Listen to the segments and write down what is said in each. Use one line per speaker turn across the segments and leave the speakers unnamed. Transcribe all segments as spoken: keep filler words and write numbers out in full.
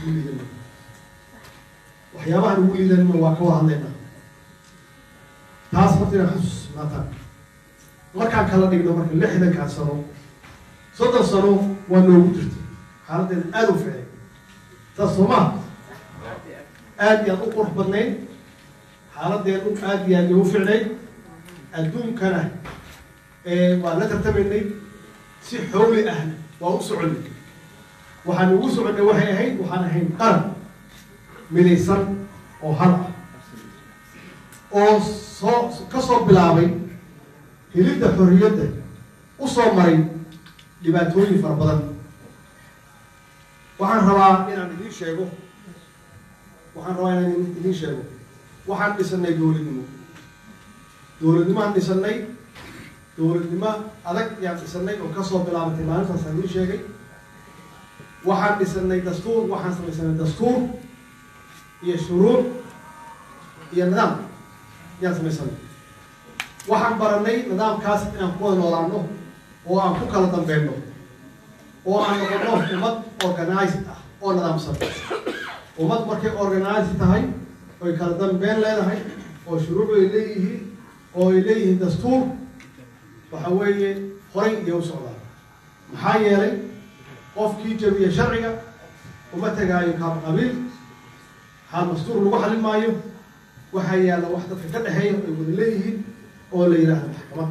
liidano waxyaabahan ugu liidanina waa ka wada hadlaynaa taas horta inaan xusus maataan markaan kala dhigno marka lixdankaa sano soddon sano waa noogu jirta xaaladdeena aada u ficnay saas soo maha aada iyo aad u qurux badnayd xaaladdeenu aada iyo aad igu ficnay adduunkana waan la tartamaynay si xowli ahna waa u soconay waxaan ugu soconnay waxay ahayd waxaan ahayn qaran midaysan oo hal ah oo soo ka soo bilaabay helidda xorriyadda u soo maray dhibaatooyin fara badan waxaan rabaa inaan idiin sheego waxaan rabaa inaan idiin sheego waxaan dhisanay dowladnimo dowladnimaan dhisanay dowladnimo adag yaan dhisanay oo kasoo bilaabatay maalintaas aan idiin sheegay waxaan dhisanay dastuur waxaan samaysanay dastuur iyo shuruuc iyo nidaam yaan samaysanay waxaan baranay nidaamkaas inaan ku wada noolaano oo aan ku kala dambeynno oo aan noqono ummad organized ah oo nidaamsan ummad markay organized tahay oy kala dambeyn leedahay oo shuruuc ay leeyihiin oo ay leeyihiin dastuur waxa weeye horay iyo u socdaan maxaa yeelay qofkii jabiya sharciga uma tegaayo kaab qabiil xaal dastuur lagu xalin maayo waxaa yaalla wax dadka ka dhexeeya ay wada leeyihiin oo la yidhaahdo maxkamad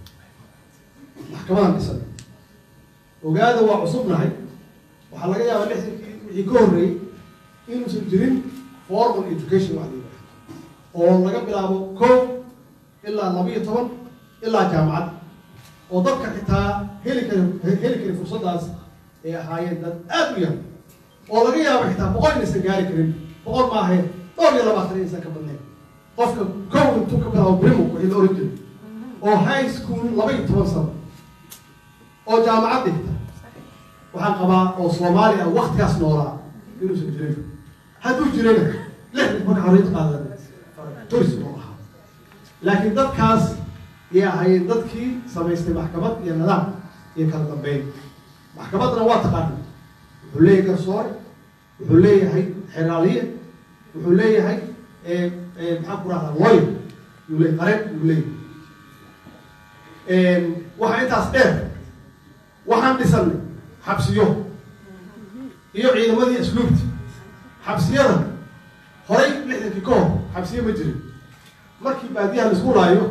maxkamadan dhisan ogaada waa cusubnahay waxaa laga yaabaa lixdankii wixii ka horreeyey inuusan jirin formal education wax la yidhahdo oo laga bilaabo kow ilaa laba iyo toban ilaa jaamacad oo dadka xitaa heli kari heli kari fursaddaas ay ahaayeen dad aada u yar oo laga yaabo xitaa boqol inaysan gaari karin boqol maahe dhowr iyo labaatan inaysan ka badnayn qofka kow intuu ka bilaabo brimo wixii la oran jiray oo high school laba iyo toban sano oo jaamacad dhigta waxaan qabaa oo soomaali ah waktigaas noolaa inuusan jirin hadduu jirana lixdan marka xorriyad qaadan turis oo ahaa laakiin dadkaas yay ahaayeen dadkii samaystay maxkamad iyo nidaam iyo kala dambeyn maxkamaddana waa taqaana wuxuu leeyahay garsoore wuxuu leeyahay xeraaliye wuxuu leeyahay maxaan ku rahdaa lawyer yuu leeyahay qareen yuu leeyahay waxaa intaas dheer waxaan dhisanay xabsiyo iyo ciidamadii asluubta xabsiyada horay lixdankii ka hor xabsiyo ma jirin markii baadiyaha laisku laayo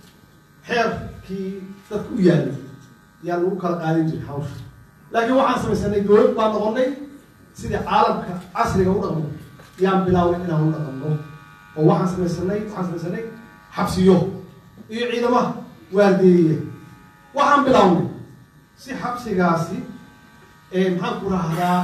xeerkii dadka u yaalay yaa lagu kala qaadin jiray hawsha laakiin waxaan samaysanay dowlad baan noqonay sidii caalamka casriga u dhaqmo yaan bilaaway inaan u dhaqanno oo waxaan samaysanay waxaan samaysanay xabsiyo iyo ciidamaha waardeeye waxaan bilawnay si xabsigaasi maxaan ku rahdaa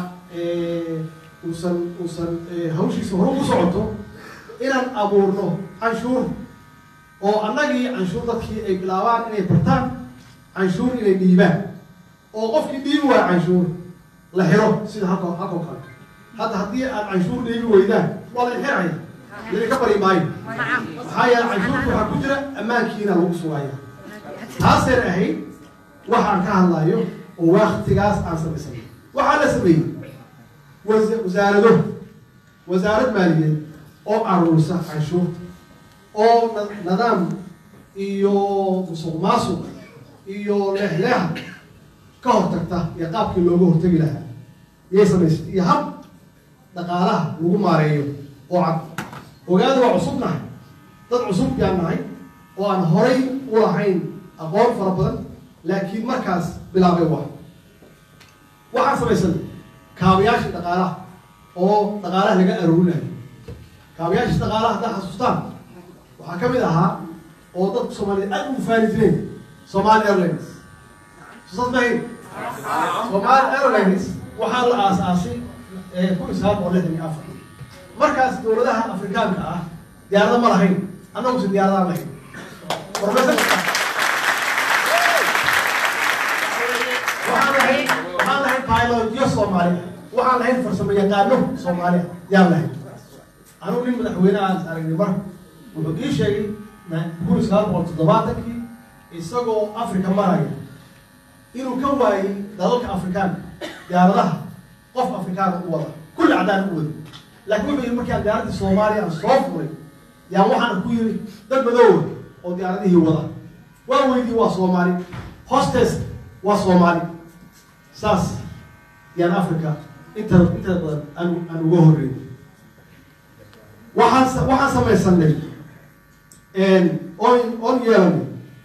uusan uusan hawshiisa hore ugu socoto inaan abuurno canshuur oo annagii canshuur dadkii ay bilaabaan inay bartaan canshuur inay dhiibaan oo qofkii dhiibi waaya canshuur la xiro sida halko halkoo kale hadda haddii aad canshuur dhiibi weydaan waa la xiraya laydinka bari maayo maxaa yeele canshuurta waxaa ku jira ammaankiina lagu sugaya taaseen ahayd waxaan ka hadlayo oo waktigaas aan samaysanay waxaa la sameeyey wasaarado wasaarad maaliyeed oo aruurisa canshuurta oo nidaam iyo musuq maasuq iyo leexleexa ka hortagta iyo qaabkii looga hortagi lahaa yay samaysay iyo hab dhaqaalaha lagu maareeyo oo cad ogaada waa cusub nahay dad cusub yaan nahay oo aan horay u lahayn aqoon fara badan laakiin markaas bilaabay wax waxaan samaysanay kaabayaashii dhaqaalaha oo dhaqaalaha laga aruurinayo kaabayaashii dhaqaalaha haddaa xasuustaan waxaa ka mid ahaa oo dadku soomaaliyeed aad ugu faani jireen Somali Airlines susad mahayn Somali Airlines waxaa la aasaasay kun iyo sagaal boqol lixdan iyo afar markaas dowladaha afrikaanka ah diyaarada ma lahayn annagu si diyaarada lahayn waxaan lahayn waxaan lahayn pilotyo Soomaali waxaan lahayn farsamo yaqaano Soomaali yaan lahayn anuu nin madaxweyne aan aragnay mar wuxuu ii sheegay kun iyo sagaal boqol toddobaatankii isagoo Afrika maraya inuu ka waayay dalalka Afrikaanka diyaaradaha qof Afrikaan u wada كل عدان قوة لكن وحي المركي ديارة الصومالية الصوفري يا واحد كويري دد بدور أو ديارة هي وضع وويدي وصومالي هوستس وصومالي ساس يعني أفريقيا أنت أنت أنا أنا وهوري واحد واحد سمع سنة إن أون أون يلاني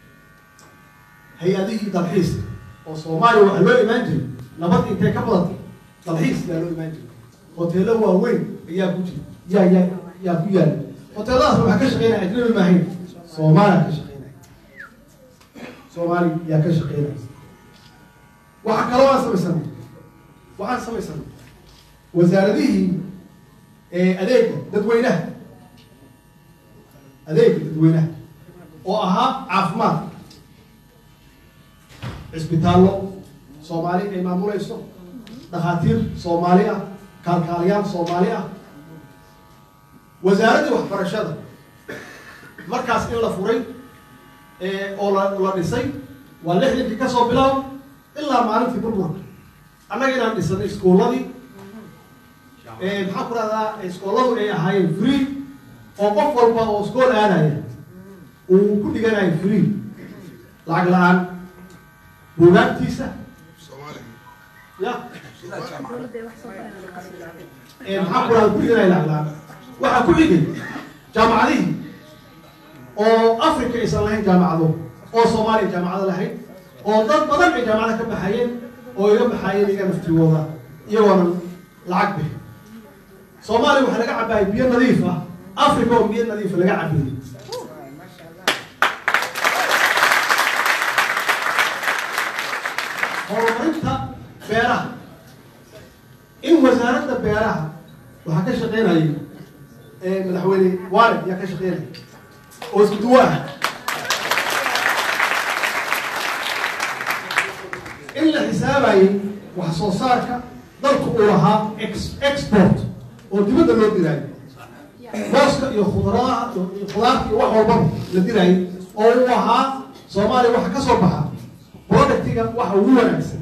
هي هذه تلحيس وصومالي وحلو إيمانجي نبض إنت كبرت تلحيس يا لو إيمانجي هوتيلو وين يا بوجي يا يا يا بويا هوتيلات ما كش غير أجنبي ما هي صومالي كش غير صومالي يا كش غير وحكلوا سمع سنة وعن سمع سنة وزارته أديك تدوينه أديك تدوينه وأها عفمات إسبيتالو صومالي أي مامور إيشو دكاتير صومالية كالكاليان صومالية وزارته وحفرشة مركز إلا فوري أولا أولا نسي واللي اللي كسب بلاو إلا ما نفي بربور أنا جينا نسني سكولادي محاكرة هذا سكولادو إيه هاي فري أو قفل با سكول أنا هي وكل جنا هاي فري لعقلان بولاد تيسا يا محاكرة كل جنا لعقلان وح كل جنا جامعة دي أو أفريقيا إسرائيل جامعة دو أو صومالي جامعة لهين أو ضد بدل جامعة كم بحيين أو يوم بحيين يجي مفتوحة يوم العقبة صومالي وحنا قاعد باي بيئة نظيفة أفريقيا بيئة نظيفة اللي قاعد بيه هورمرتها بيرها إن وزارتنا بيرها وحكى شقينا لي مدحوني وارد يا كشقينا واسكتوها إلا حسابي وحصوصارك ضلك أولها إكس إكسبورت ودبدا لو ديراي باسكا iyo khudraa iyo khudaarti wax walba la diray oo waxa Soomaali waxa ka soo baxa productiga waxa ugu wanaagsan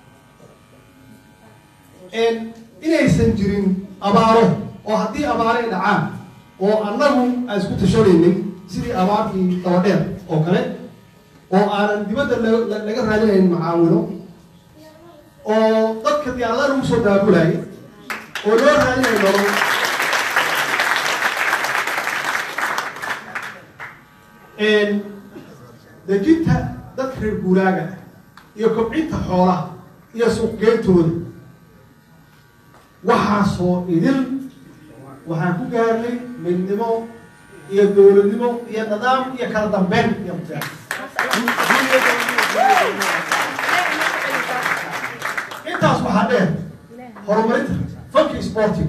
in inaysan jirin abaaro oo hadii abaaro ay dhacaan oo annagu aan isku tashanaynin sidii abaartii tawadheer oo kale oo aanan dibadda laga raadinayn macaawino oo dadka diyaaradaha lagu soo daabulay oo loo raadinayo nolol een dejinta dadka reer guuraaga iyo kobcinta xoolaha iyo suuqgeentooda waxaasoo idil waxaan ku gaarnay midnimo iyo dowladnimo iyo nidaam iyo kala dambeyn iyo mutax intaas waxaa dheer horumarinta fanki sporting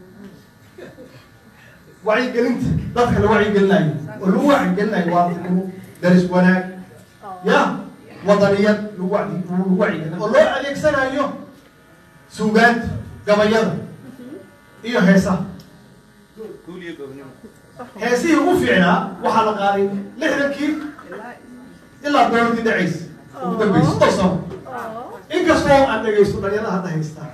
wacyigelinta dadka la wacyigelinayo oo lagu wacyigelinayo waa daris wanaag ya wadaniyad lagu wacyigelinayo oo loo adeegsanayo suugaanta gabayada iyo heesaha heesihii ugu fiicnaa waxaa la qaaday lixdankii ilaa dowladii dhacays ugu dambaysa soddon sano inkastoo aan dhegaysto dhalinyarada hadda haystaa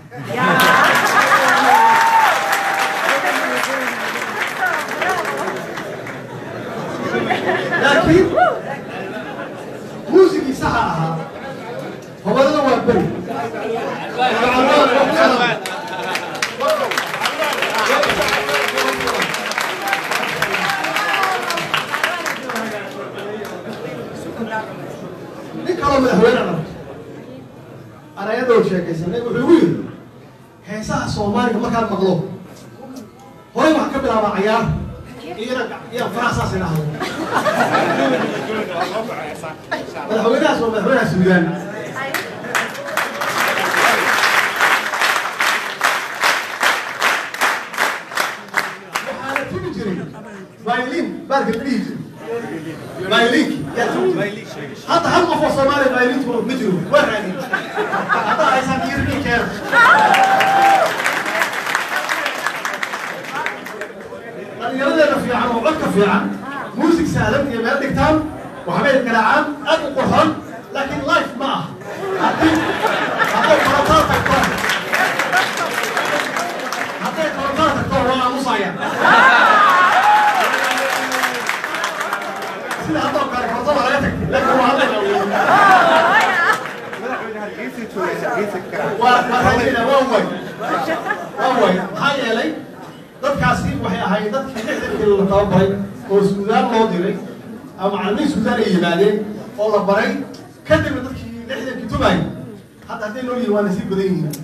laakiin muusigii saxa ahaa hobadada waa beri nin kaloo madaxweyne arag arayadoo sheekaysanay wuxuu ugu yidhi heesaha Soomaaliga markaan maqlo horay waxaan ka bilaabaa cayaar iyo faraha saas idhaahdo madaxweynahaas waa madaxweynaha Suudaan waxaa la timi jiray violin baarka la dhihi jiray violin هذا هم أخو صومالي بايلين تقول مجرو وين يعني هذا عايزان يرمي كير يلا في عام وعك في عام موسيقى سالم يا مال دكتور وحبيت كلام أبو قرحان لكن لايف ما هذا هذا مراتات أكبر يا سيدي هذا كان كرتون على يدك لكن هو هذا وهذا وهو وهو هاي لي dadkaasi waxay ahayd dadkii lixdankii la tababaray oo Suudaan loo diray ama macallimiin Suudaan ay yimaadeen oo la baray kadib dadkii lixdankii tubay hadda hadday noo yihiin waa nasiib badan yihiin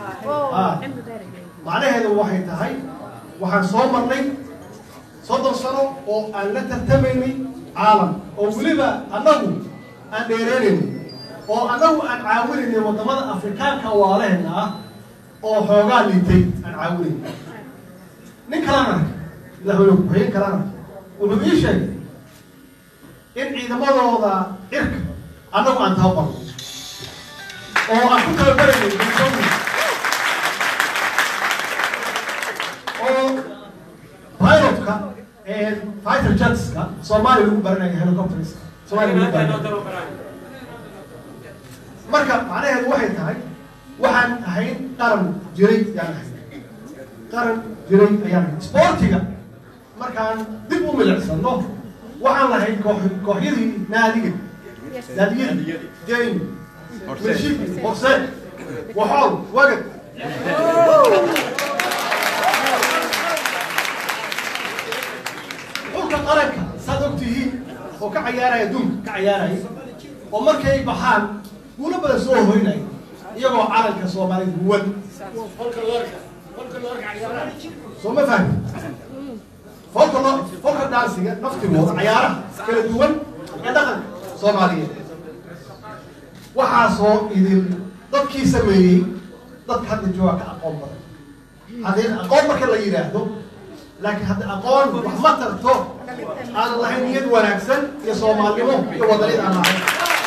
macnaheedu waxay tahay waxaan soo marnay soddon sano oo aan la tartamaynay caalam oo weliba annagu aan dheereenaynay oo annagu aan caawinaynay waddamada Afrikaanka waalehna ah oo xoogaa liitay aan caawinaynay nin kalena madaxweyne ku-xigeen kalena wuxuu ii sheegay in ciidamadooda cirka annagu aan tababarno oo aan ku tababaraynay oo pilotka fighter jetska Soomaaliya lagu baranayo helicopters Soomaaliya lagu baranayo marka macnaheedu waxay tahay waxaan ahayn qaran jiray yaan ahayn qaran jiray ayaan sportiga markaan dib u milicsano waxaan lahayn kooxyadii naadiga naadiyadii jeyn milshiki boxer waxool wagad xulka qaranka saad ogtihiin oo ka cayaaraya adduunka ka cayaaraya oo markay baxaan guulo badan soo hoynaya iyagoo calanka Soomaaliya duwan soo ma fahmi folka folka daansiga naftigooda cayaaraha kala duwan ee dhaqanka Soomaaliyeed waxaasoo idin dadkii sameeyey dadka hadda jooga ka aqoon badan haddii aqoon marka la yidhaahdo laakiin hadda aqoon wax ma tarto aan lahayn niyad wanaagsan iyo Soomaalnimo iyo wadaniyad aan lahayn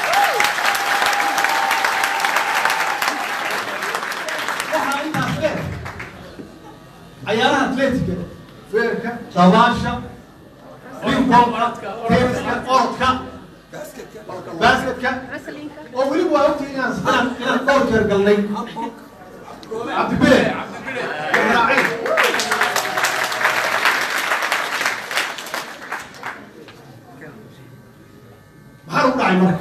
عيارها أتلتيكا فيركا دباشة بينبونكا تنسكا أوركا باسكتكا وولي بوا وقتي إنان سنان إنان كوركر قلني عبد البلي راعي محارو داعي مرك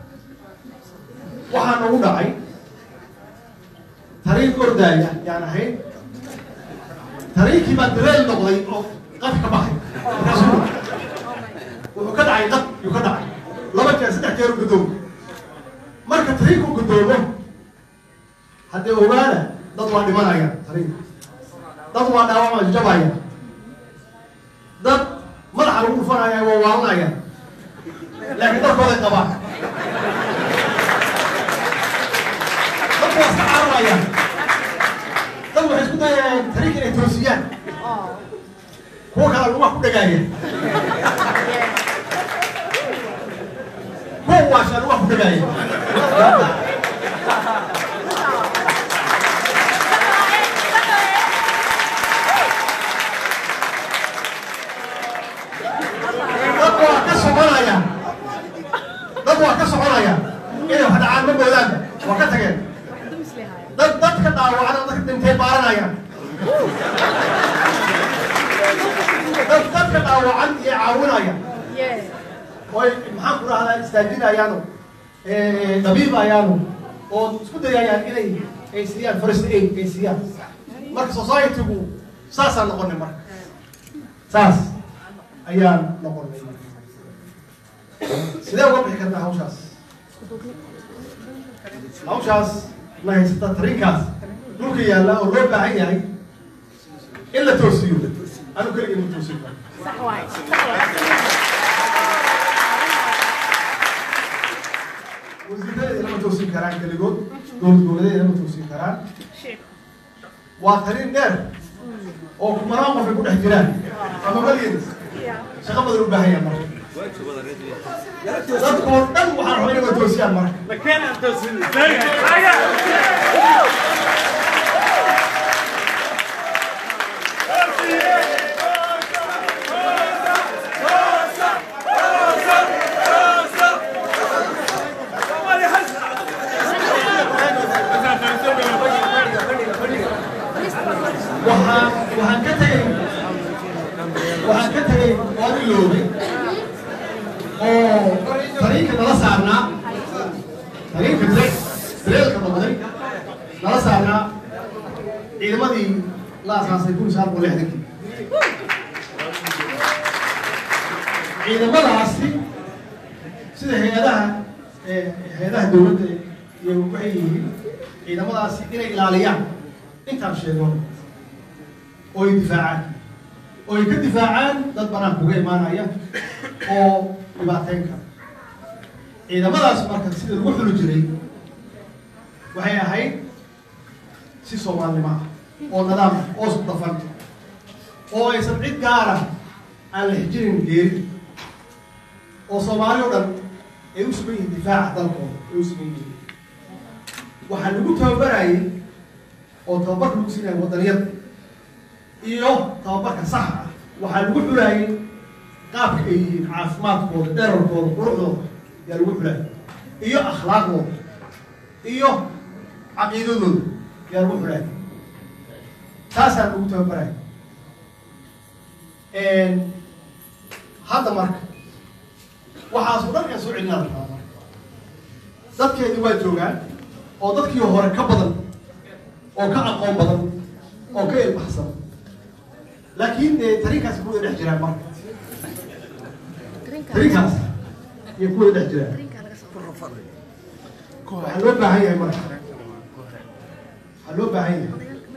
وحانو داعي تاريخ كردايا يعني هين تاريخي ما دريل نقضي أو قف كباحي رسول وكذا عي قف وكذا عي لما كان سدح كيرو قدوم مركز تاريخه قدومه حتى أولانا ضدوا عندي مانا يا تاريخ ضدوا عندي عوام الجبايا ضد مرحة نقول فانا يا ووالنا يا لكن ضد ولا كباحي ضدوا استعارة يا ضدوا حسكوتا يا تاريخ الإتروسيان هو كان الأمة كل جاية هو عشان الأمة كل جاية ضدوا كسر ورايا ضدوا كسر ورايا إيه هذا عام من بولاد وكتجن ضد ضد كذا وعلى ضد تنتهي بارنا dadka dhaawacan ee caawinaya way maxaan ku raahdaa istaajinayaano ee dabiib ayaano oo isku dayayaan inay ay siiyaan first aid ay siiyaan marka society-gu saasaan noqonay marka saas ayaan noqonay sidee uga bixi karnaa hawshaas hawshaas la haysata tarinkaas dhulka yaalla oo loo baahan yahay in la toosiyo أنا كل يوم توصيل. صح واي. صح واي. وزيدة لما توصيل كران كل جود جود جود لما توصيل كران. شيء. واترين در. أو كمرام في كل احترام. أما بلين. شغل بدرو بهاي مرة. لا تقول تم وحرمين ما توصيل مرة. مكان أنت توصيل. وها وهكذا waxaan ka tagay waan iloobay oo tariinka nala saarnaa tariinka dareelka noqday nala saarnaa ciidamadii la asaasay kun sagaal boqol lixdankii ciidamadaasi sida hay-adaha hay-adaha dowladda iyo waxay yihiin ciidamadaasi inay ilaaliyaan intaan sheego oo ay difaacaan oo ay ka difaacaan dad banaanka uga imaanaya oo dhibaateyn kara ciidamadaas marka sida lagu xuli jiray waxay ahayd si soomaalnimo ah oo nidaam ah oo isku dhafan oo aysan cid gaara aan la xijinin geeri oo soomaali oo dhan ay u sugan yihiin difaaca dalkooda ay u sugan yihiin waxaa lagu tababarayay oo tababar lagu siinaya waddaniyada iyo tababarka saxa ah waxaa lagu xulayay qaabka ay yihiin caafimaadkooda dherarkooda quruxdooda yaa lagu xulayay iyo akhlaaqdooda iyo caqiidadooda yaa lagu xulayay taasaa lagu tababaraya hadda marka waxaas oo dhan aan soo celinaa la rabaa dadkeedii waa joogaan oo dadkii hore ka badan oo ka aqoon badan oo ka ilbaxsan laakiin dee tariinkaas kuwada dhex jiraan marka tariinkaas iyo kuwada dhex jiraan waxaa loo baahan yahay marka waxaa loo baahan yahay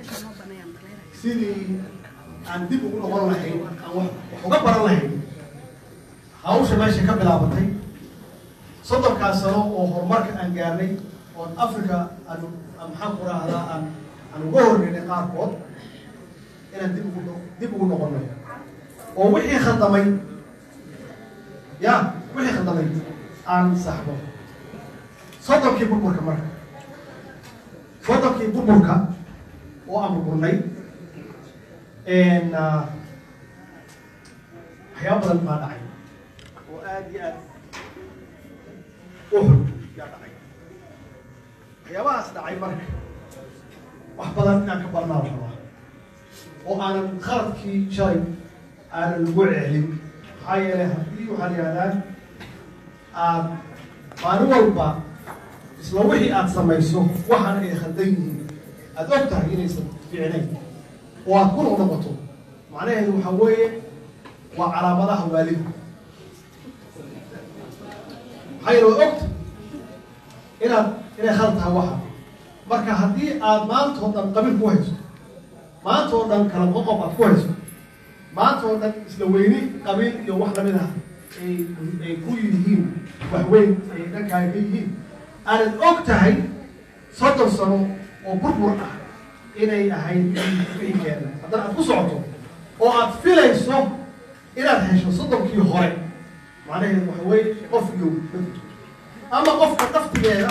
sidii aan dib ugu noqon lahayn aan wax uga baran lahayn hawsha meesha ka bilaabatay soddonkaas sano oo horumarka aan gaarnay oon africa aan maxaan ku raahdaa aan aan uga horreynay qaarkood inaan dib ugu dib ugu noqonay oo wixii khaldamay ya wixii khaldamay aan saxbo soddonkii burburka marka soddonkii burburka oo aan burburnay waxyaaba badan baa dhacay oo aad iyo aad u xun yaa dhacay waxyaabahaas dhacay marka wax badan inaan ka barnaa rabaa oo aanan khaladkii shalay aanan lagu celin maxaa yeelay haddii waxaa la yihahdaa aad maalin walba isla wixii aad samayso waxaana ay khaldan yihiin aada og tahay inaysan fiicnayn oo aad ku noqnoqoto macnaheedu waxaa weeye waa calaamadaha waalida maxaa yeele waa ogta inaad inay khalad tahay waxa marka haddii aad maanta oo dhan qabiil ku hayso maanta oo dhan kala qoqob aad ku hayso maanta oo dhan isla weyni qabiil iyo wax lamid ah ay ay ku yihiin wax weyn ay dhankaaga ka yihiin aanad og tahay soddon sano oo burbur ah inay ahayd wixii keenay haddana aad ku socoto oo aad filayso inaad hesho soddonkii hore macnaheedu waxa weeye qof iyo ama qofka naftigeeda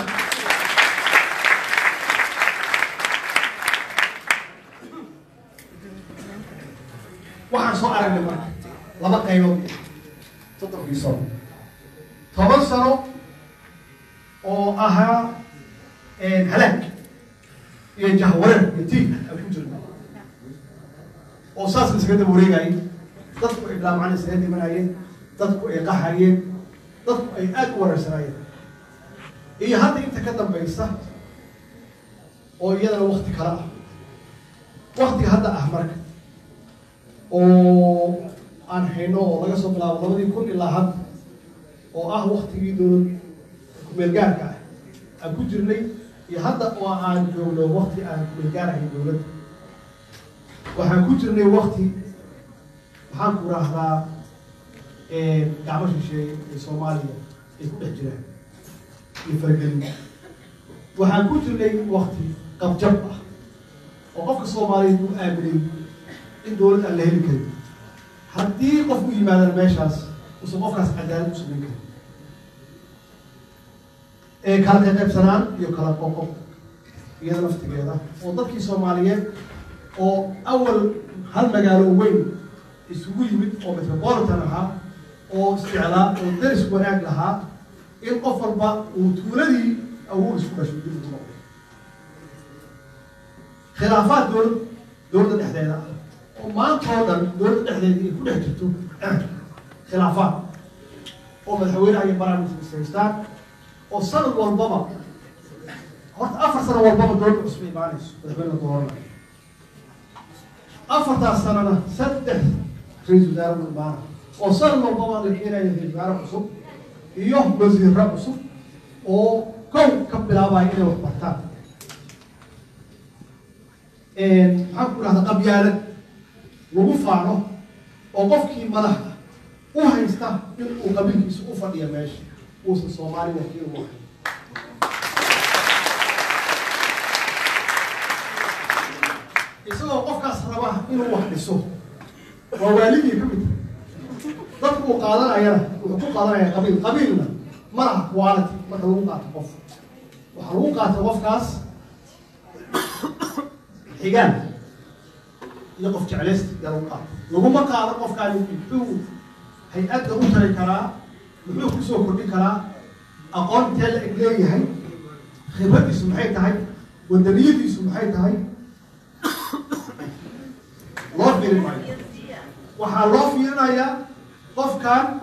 waxaan soo aragnay marka laba qaybood soddonkii sano toban sano oo ahaa halaag iyo jahwareer iyo tiig aan ku jirna oo saas isaga daba wareegayay dadku ay dhaamacaan isaga dhimanayeen dadku ay qaxayeen dadku ay aad u wareersanaayeen iyo hadda inta ka dambaysa oo iyadana wakti kale ah waktiga hadda ah marka oo aan hayno oo laga soo bilaabo labadii kun ilaa hadda oo ah waktigii dowlad kumeelgaarka ah aan ku jirnay iyo hadda oo aan joogno wakti aan kumeelgaarahay dowladda waxaan ku jirnay wakti maxaan ku raahdaa gacmo shisheeye ee soomaaliya ay ku dhex jiraan iyo fargelin waxaan ku jirnay wakti qabjab ah oo qofka soomaaliyeed uu aaminay in dowlad aan la heli karin haddii qof u yimaadana meeshaas usan qofkaas cadaalad u samayn karin ee kala qaqaybsanaan iyo kala qoqob iyada laftigeeda oo dadkii soomaaliyeed oo awal hal magaalo weyn isugu yimid oo metropolitan ahaa oo isjeclaa oo daris wanaag lahaa in qof walba uu tuuladii awood isku dhashay dib ugu noqday khilaafaad dowlad dowladda dhexdeeda ah وما تهدر دولة الحديدية كل حجته خلافات ومدحوينها يبرع مستيستان والسنة والبابا هرت أفر سنة والبابا دولة عثمانية معلش مدحوينها دورنا أفر سنة سدح رئيس وزراء من البارة وصل والبابا الحين يدي البارة عصب يوم وزير عصب وكون كبلا باينه وقتها إن حقول هذا قبيلة وقفانه وقفكي ملحة وهيستا وقبيل يسوق فدي ماشي وصل الصومالي وكيل واحد يسوق قفك أسربه إنه واحد يسوق ووالدي كبير ضربوا قادر أيها وحقوق قادر أيها قبيل قبيلنا مرة والد مرة قف وحقوق قف كاس حجان يقف جعلست يروقات لو ما قال قف كان يحو هيئات أوتر كرا يحو كسو كردي كرا أقول تل إجلي هاي خبرتي سمحي تهاي والدنيتي سمحي تهاي الله في الماي وحالله فينا يا قف كان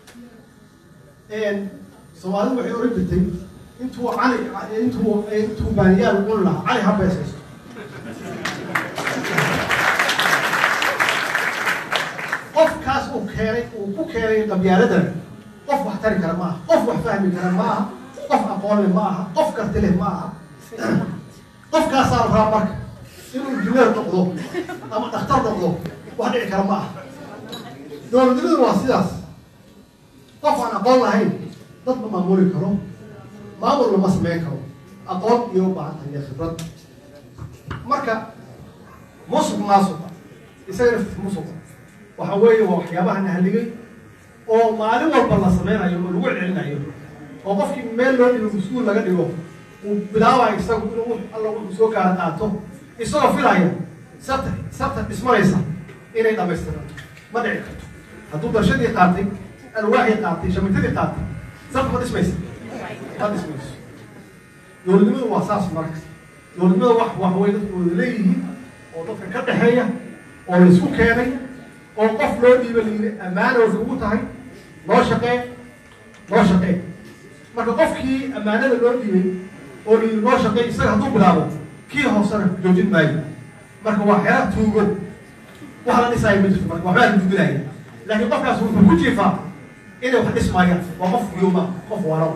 إن سؤال وحي أريد أنتوا علي أنتوا أنتوا بنيان قلنا علي حبيسس قف كاس وكيري وكيري قبيلة قف محترم كلام معه قف محفهم كلام معه قف أقوال معه قف كرتله معه قف كاس صار رامك إنه الجميع تقضوا أما تختار تقضوا واحد كلام معه دول دول الواسياس قف أنا أقول هاي ضد ما موري كلام ما مر لما سمع كلام أقول يوم بعد هي خبرت مركا مصب ماسب يصير مصب وحوي وحيابها نهلي أو مالي والبلا سمعنا يوم الوعد علينا يوم وقف كي ميلون المسؤول لقى اليوم وبداوا يستقبلوا الله المسؤول كان تعطوا يسووا في العين سبت سبت اسمه يسا إلى إذا بيستمر ما دعيت هتو برشة يقاطي الواحد يقاطي شمتين يقاطي سبت ما تسمع يسا ما تسمع يسا يقول لي واساس مركز يقول لي واحد واحد يقول لي وطفل كده هي أو يسوق كيري أو قف لودي باللي أمانة وزبوطة هاي ما شقي ما شقي ما قف كي أمانة لودي أو اللي ما شقي يصير هدوء بلابو كي هو صار جوجين باي ما هو واحد توجو وحلا نساي مجلس ما هو واحد توجو لاي لكن قف كاسو بوجي فا إنه واحد اسمه وقف يوما قف وراه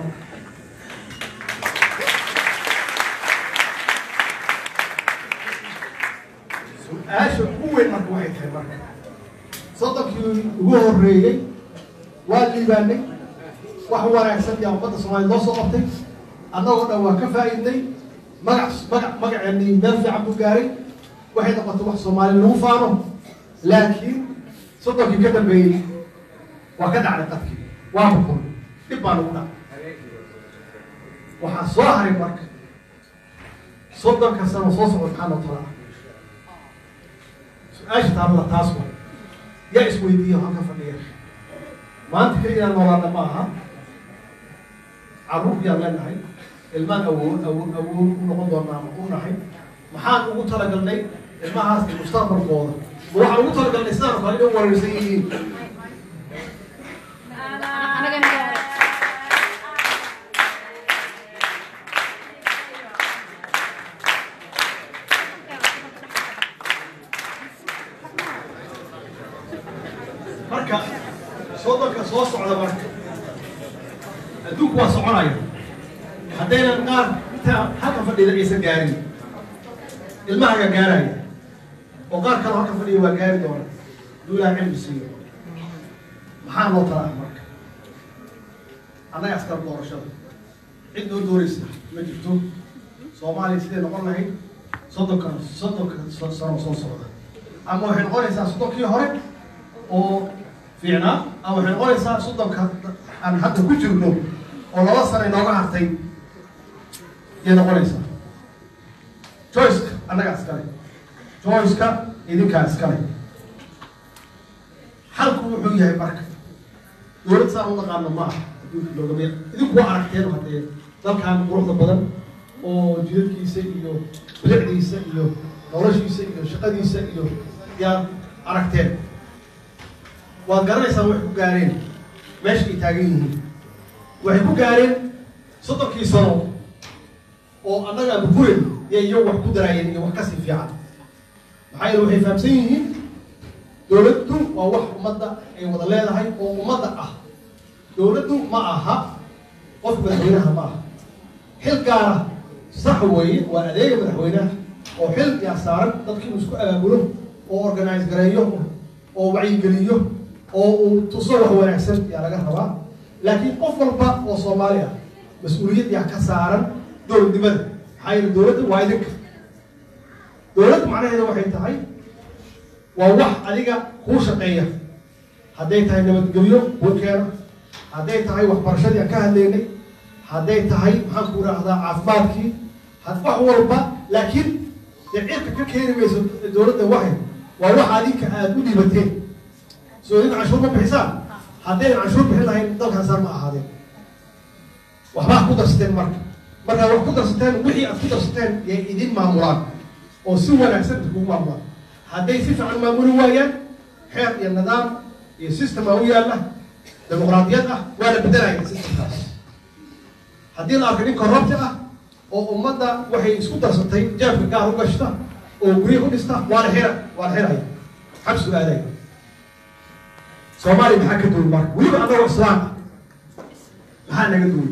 ايش هو المرك واحد في المرك صدق هو الرجال واللي باني وهو رئيسة يا أمة الصومال الله صقبتي أنا هو كفايتي مقع مقع مقع يعني ملفي عبد الجاري واحد قط واحد صومالي له فانه لكن صدق كده بيني وكذا على قتكي وابقول تبى نقول وحصاها المرك صدق كسر وصوص سبحانه وتعالى ايش تعمل تاسو يا اسمه يديه هكا فنيه ما انت كده الموضوع معها عروف يا لنا هي المان اول اول اول نقول لنا نقول هي maxaan ugu talagalnay ilmahaas mustaqbalkooda waxaan ugu talagalnay sidaan kale inay waraysan yihiin marka sodonka soo socda marka adduunku waa soconaya haddaynan qaar inta halka fadhida aysan gaarin ilmaha gaaraya oo qaar kale halka fadhiya waa gaari doona duulaa cilmi siiyo maxaa loo talaa marka annaga askar doorashada cid noo dooraysa ma jirto soomaaliya sidee noqon lahayd soddonka soddonka sano soo socda ama waxay noqonaysaa soddonkii hore oo fiicnaa ama waxay noqonaysaa soddonka aan hadda ku jirno oo laba sano inooga hartay yay noqonaysaa choice annaga askale choice-ka idinkaa iskale xalku wuxuu yahay marka dowlad saa u naqaano ma aha adduunka loogama idinku waa aragteen haddee dalkan quruxda badan oo jidadkiisa iyo bilicdiisa iyo noloshiisa iyo shaqadiisa iyo yaa aragteen waad garanaysaan waxay ku gaareen meesha ay taagan yihiin waxay ku gaareen soddonkii sano oo annaga aanu furin iyo iyagu wax ku daraayeen iyo wax kasii fiican maxaa yeele waxay fahamsan yihiin dowladdu waa wax ummadda ay wada leedahay oo ummadda ah dowladdu ma aha qof madaxweynaha ma aha xil gaara sax weeye waa adeega madaxweynaha oo xil yaa saaran dadka inuu isku abaabulo oo organize gareeyo oo wacyigeliyo oo uu tuso wax wanaagsan yaa laga rabaa laakiin qof walba oo Soomaali ah mas'uuliyad yaa ka saaran dowladnimada maxaa yeele dowladdu waa idinka dowladdu macnaheedu waxay tahay waa wax adiga kuu shaqeeya hadday tahay nabadgelyo kuu keena hadday tahay waxbarashadii aan ka hadlaynay hadday tahay maxaan ku idhaahdaa caafimaadkii had wax walba laakiin dee cirka ka keeni mayso dowladda waxay waa wax adinka aada u dhibateen soo idin canshuur ma bixisaan haddayna canshuur bixin lahayn dalkan sar ma ahaadeen waxbaa ku darsateen marka markaad wax ku darsateen wixii aad ku darsateen yay idin maamulaan oo si wanaagsan iskugu maamulaan hadday si fiican maamuli waayaan xeer iyo nidaam iyo system aa u yaalla dimuqraadiyad ah waa la bedelaya systemkaas haddii la arko nin corrupti ah oo ummadda waxay isku darsatay jaabka gaar u gashta oo guryo u dhista waa la xira waa la xiraya xabsu aaday Soomaali maxaa ka duwan marka weliba annagoo islaam ah maxaa naga duwan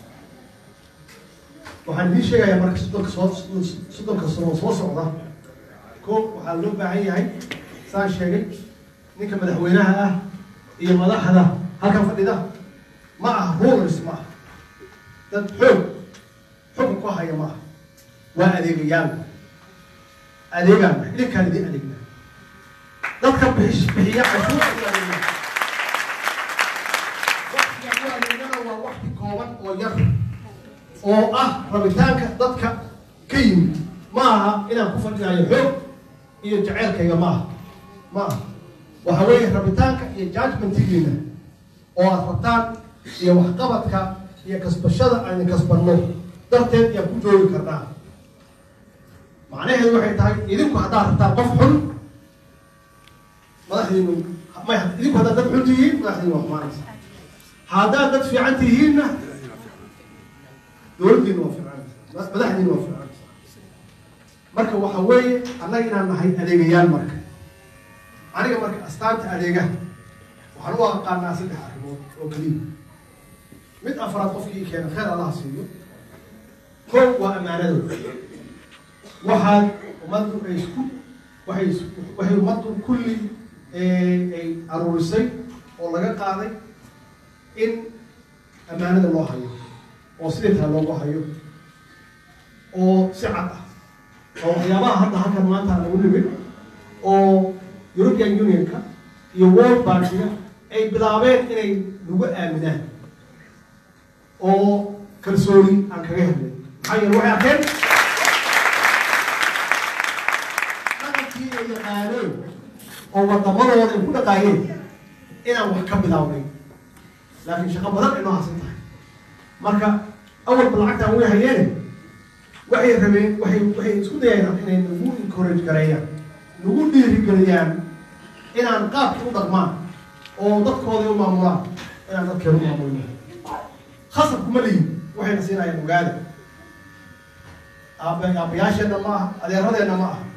waxaan idin sheegayaa marka soddonka soo soddonka sano soo socda koob waxaa loo baahan yahay saan sheegay ninka madaxweynaha ah iyo madaxda halkan fadhida ma aha rulers ma aha dad xoog xukun ku haya ma aha waa adeegayaan adeegaan idinkaan idin adeegna dadka bixiya cashuurta waa waqti kooban oo yar oo ah rabitaanka dadka ka yimid ma aha inaan ku fadhinayo xoog iyo jaceylkayga ma aha ma aha waxa weeye rabitaanka iyo judgmentigiina oo aad rabtaan iyo waxqabadka iyo kasbashada aan kasbanno darteed yaan ku joogi karnaa macnaheedu waxay tahay idinku haddaad rabtaan qof xun madaxdiinu may idinku haddaad dad xun tihiin madaxdiinu waa xumaanaysa haddaad dad fiican tihiinna dowladdiinu waa fiicanaysa madaxdiinu waa fiicanaysa marka waxa weeye annaga inaan nahay adeegayaal marka aniga marka astaanta adeegaha waxaan u aqaanaa saddex arrimood oo keliya mid afraad qofkii keena khayr allaha siiyo kow waa ammaanadooda waxaad ummaddu ay isku waxay waxay ummaddu kulli ay aruurisay oo laga qaaday in ammaanada loo hayo oo sideetaa loogu hayo oo si cad ah oo waxyaabaha hadda halkan maanta lagu nimid oo European Unionka iyo World Bankiga ay bilaabeen inay lagu aaminaan oo kalsooni aan kaga helnay maxaa yeele waxay arkeen dhaqankii ay yaqaaneen oo wadamadooda ay ku dhaqaayeen inaan wax ka bilaabnay laakiin shaqo badan ay noo hasan tahay marka awalba lacagtaan way hayeene waxay rabeen waxay waxay isku dayayaan inay nagu encourage gareeyaan nagu dhiirigeliyaan inaan qaabkii u dhaqmaan oo dadkooda u maamulaan inaan dadkeeda u maamulno khasab kuma lihin waxayna siinayaan ogaada aaba aabayaasheenna ma aha adeeradeenna ma aha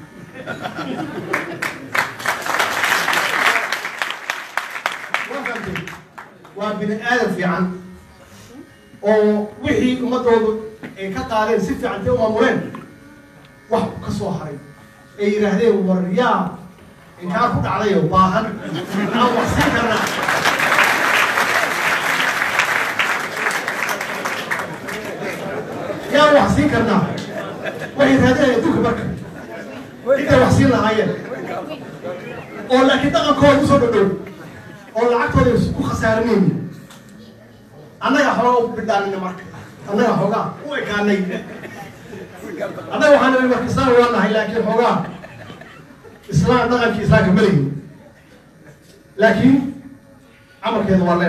waa bini aadan fiican oo wixii ummadoodu ay ka qaadeen si fiican tay u maamuleen wax ka soo haray ay yidhaahdeen war yaa inkaa ku dhacday oo baahan aan wax siin karnaa yaa wax siin karnaa waxay raadinayaan adduunka marka intay wax siin lahaayeen oo laakiin dhaqankooda usoo dhadhow oo lacagtooda ku khasaaranayni annaga xoogaa u bidhaanina marka annaga xoogaa u ekaanay annaga waxaan nabi marka islaan waa nahay laakiin xoogaa islaan dhaqankii islaamka maleyin laakiin camalkeeda waa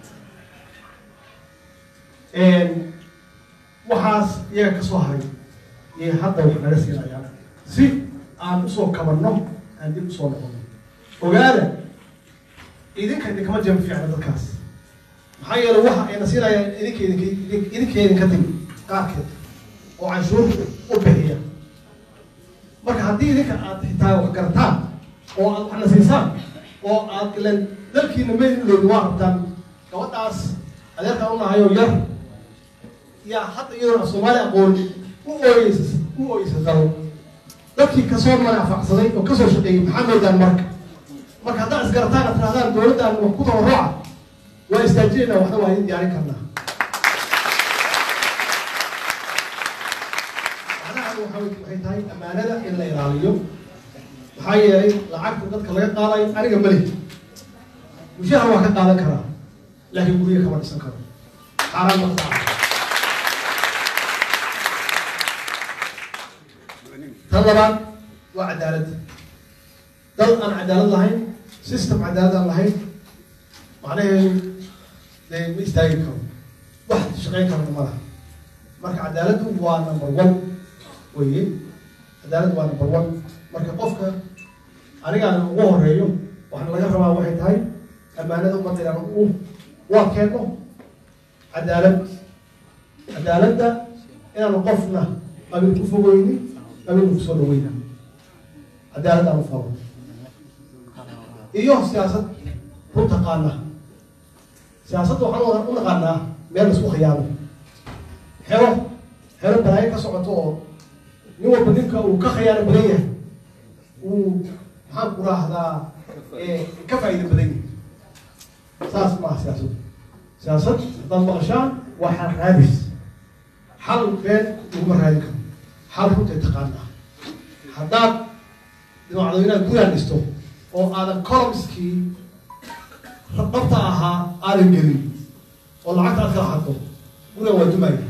leenahay waxaas iyaga ka soo haray iyo hadda wax naga siinayaan si aan usoo kabanno aan dib usoo noqono ogaada idinka idinkama jam fiicna dadkaas maxaa yeelay waxa ayna siinayaan idinka idinka idinka idinka timi qaarkeed oo canshuur u bixiya marka haddii idinka aad xitaa wax garataan oo aad waxna siisaan oo aad ilan dalkiina meeloodu waa rabtaan gabadhaas adeerka unahayo yar yaa hadda iyadoo Soomaali aqoon u ooyeysa u ooyeysa dalo dadkii kasoo manafacsaday oo kasoo shaqeeyay maxaa moodaan marka marka haddaad isgarataan aad tirahdaan dowladdan wax ku tabarruca waa istaajinayna waxna waa idin diyaarin karnaa macnaha waxay tahay ammaanada in la ilaaliyo maxaa yeelay lacagta dadka laga qaadayo aniga mali mushaar waa ka qaadan karaa laakiin guriga kama dhisan karo xaaraan ma tahay tan labaad waa cadaaladda dad aan cadaalad lahayn system cadaalad aan lahayn macnaheedu dee ma istaagi karo wax shaqayn karana ma laha marka cadaaladdu waa number one weye cadaaladdu waa number one marka qofka anigaan ugu horeeyo waxaan laga rabaa waxay tahay ammaanada ummadda inaan u waa keenno cadaalad cadaaladda inaan qofna qabiil ku fogeyni qabiilku kusoo dhaweyna cadaalad aan u falo iyo siyaasad run taqaana siyaasadda waxaan u naqaanaa meel la isku khiyaamo xero xero balaayo ka socoto oo nin walba ninka uu ka khiyaano badan yahay uu maxaan ku raahdaa ka faa'iido badan yahay saas maaha siyaasaddu siyaasad haddaad maqashaan waa xal raadis xal been laguma raadin karo xal runtay taqaanaa haddaad dhinacdo inaad guraan dhisto oo aadan columskii dhabta ahaa aadan gelin oo lacagta aad kala haddo guriga waa dumaya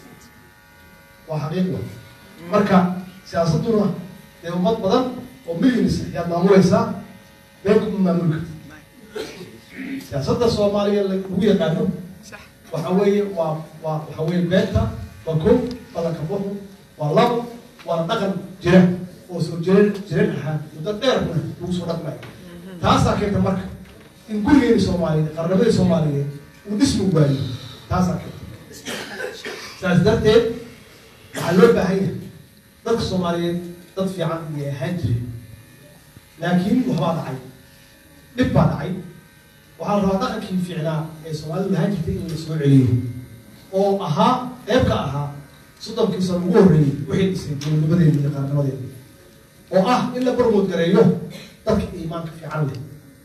waa xaqiiq wa marka siyaasadduna dee ummad badan oo millions ayaad maamulaysaa been kuma maamuli karta siyaasadda soomaaliya lagu yaqaano waxa weeye waa waa waxa weeye beenta waa kow badanka buxu waa labo waa dhaqan jira oo soo jireen jireen ahaa muddo dheerna lagu soo dhaqmay taasaa keenta marka in gurigeeni soomaaliyeed qarnamadii soomaaliyeed uu dhismi waayo taasaa keenta saas darteed waxaa loo baahan yahay dadka soomaaliyeed dad fiican ayay ahaan jireen laakiin waxbaa dhacay dhib baa dhacay waxaa la rabaa dhaqankii fiicnaa ee soomaalidu lahaan jirtay in la soo celiyo oo ahaa qeyb ka ahaa soddonkii sano ugu horreeyey wixii dhisay dowladnimadeeda iyo qarannimadeeda oo ah in la barmood gareeyo dadka iimaanka fiican leh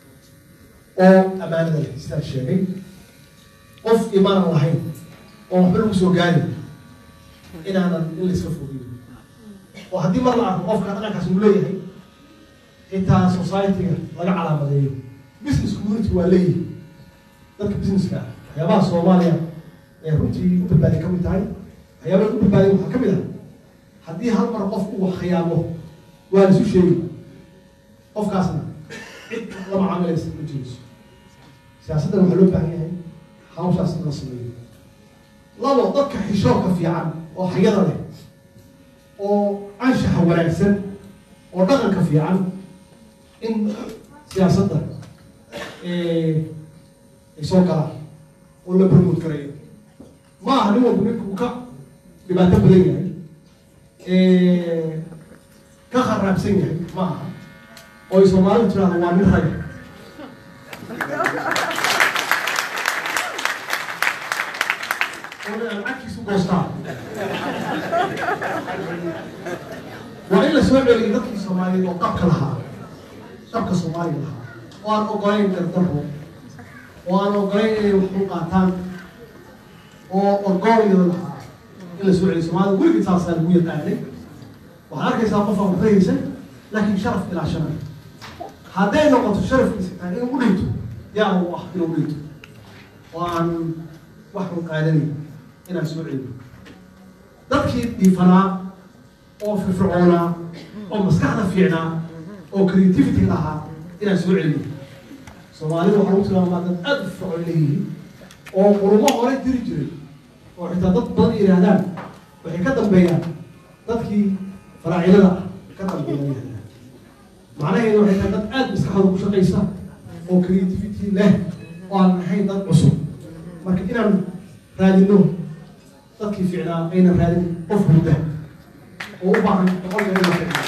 oo ammaanada leh sidaan sheegay qof iimaanan lahayn oo waxba lagu soo gaari inaanan in la iska fogiyo oo haddii mar la arko qofka dhaqankaas uu leeyahay xitaa society-ga laga calaamadeeyo business community waa leeyihi dadka businesska ah waxyaabaha soomaaliya ee runtii u badbaaday ka mid tahay waxyaabaha u badbaaday waxaa ka mid ah haddii hal mar qof uu wax khiyaamo waa la isu sheegi qofkaasna cid la macaamilaysa ma jirayso siyaasaddan waxaa loo baahan yahay hawshaas in la sameeyo labo dadka xishoorka fiican oo hayada leh oo anshaxa wanaagsan oo dhaqanka fiican in siyaasadda ay soo galaan oo la barmood garayo ma aha nin walba ninkuu ka dhibaato badan yahay ka kharaabsan yahay ma aha oo ay soomaalidu tiraahdo waa nin rag oo lacagtiisu goostaa waa in la soo celiyo dadkii soomaaliyeed oo qabka lahaa qabka soomaaliga lahaa oo aan ogolayn dardaro oo aan ogolayn inay wax u qaataan oo orgooyada lahaa in la soo celiyo soomaalida weligii saasaa lagu yaqaanay waxaad arkaysaa qof aan waxba haysan laakiin sharaf ilaashanayo hadday noqoto sharafkiisa tahay inuu u dhinto yaa u ah inuu u dhinto oo aan wax u qaadanayn inaan soo celiyo dadkii dhiifanaa oo firfircoonaa oo maskaxda fiicnaa oo creativity lahaa inaan soo celiyo soomaalida waxaa lagu tilmaamaa dad aad u firfircoon leeyihiin oo qurumo hore jiri jiray oo xitaa dad badan yidhaahdaan waxay ka dambeeyaan dadkii faraacidada ah ka dambeeya macnaheedu waxay tahay dad aad maskaxdooda ku shaqaysa oo creativity leh oo aan ahayn dad cusub marka inaan raadino dadkii fiicnaa aynan raadin qof hurda oo u baahan boqol jeer inuu shaqeeyo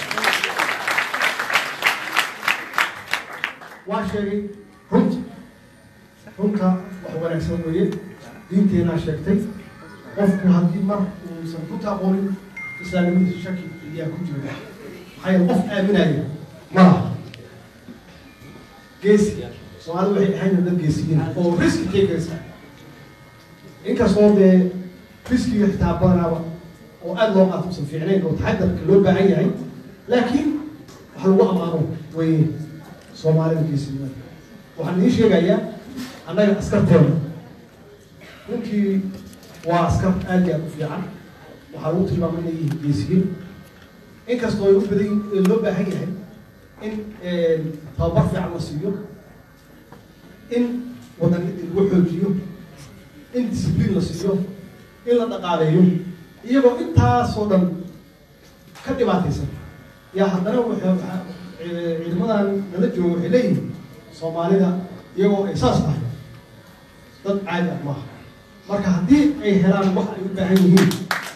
waa sheegay runta runta wax wanaagsan weeye diinteenaa sheegtay qofku haddii mar uusan runta aqoonin islaamnimadiisu shaki ayaa ku jira maxaa yeele qof aaminaya ma laha geesi soomaalida waxay ahayn dad geesiyiin oo riski takers inkastoo dee riskiga xitaa badanaaba oo aada loo qaato usan fiicnayn oo taxadarka loo baahan yahay laakiin wax lagu amaano way soomaalida geesiyimada waxaan idiin sheegayaa annaga askarteena runtii waa askar aad iyo aad u fiican waxaa lagu tilmaamay inay yihiin geesiyiin inkastoo ay u badan loo baahan yahay in tababar fiican la siiyo in wadaniyadii lagu xoojiyo in discipliin la siiyo in la dhaqaaleeyo iyagoo intaasoo dhan ka dhibaataysan yaa haddana ciidamadan nala joogo waxay leeyihiin soomaalida iyagoo ay saas tahay dad caadi ah maaha marka haddii ay helaan wax ay u baahan yihiin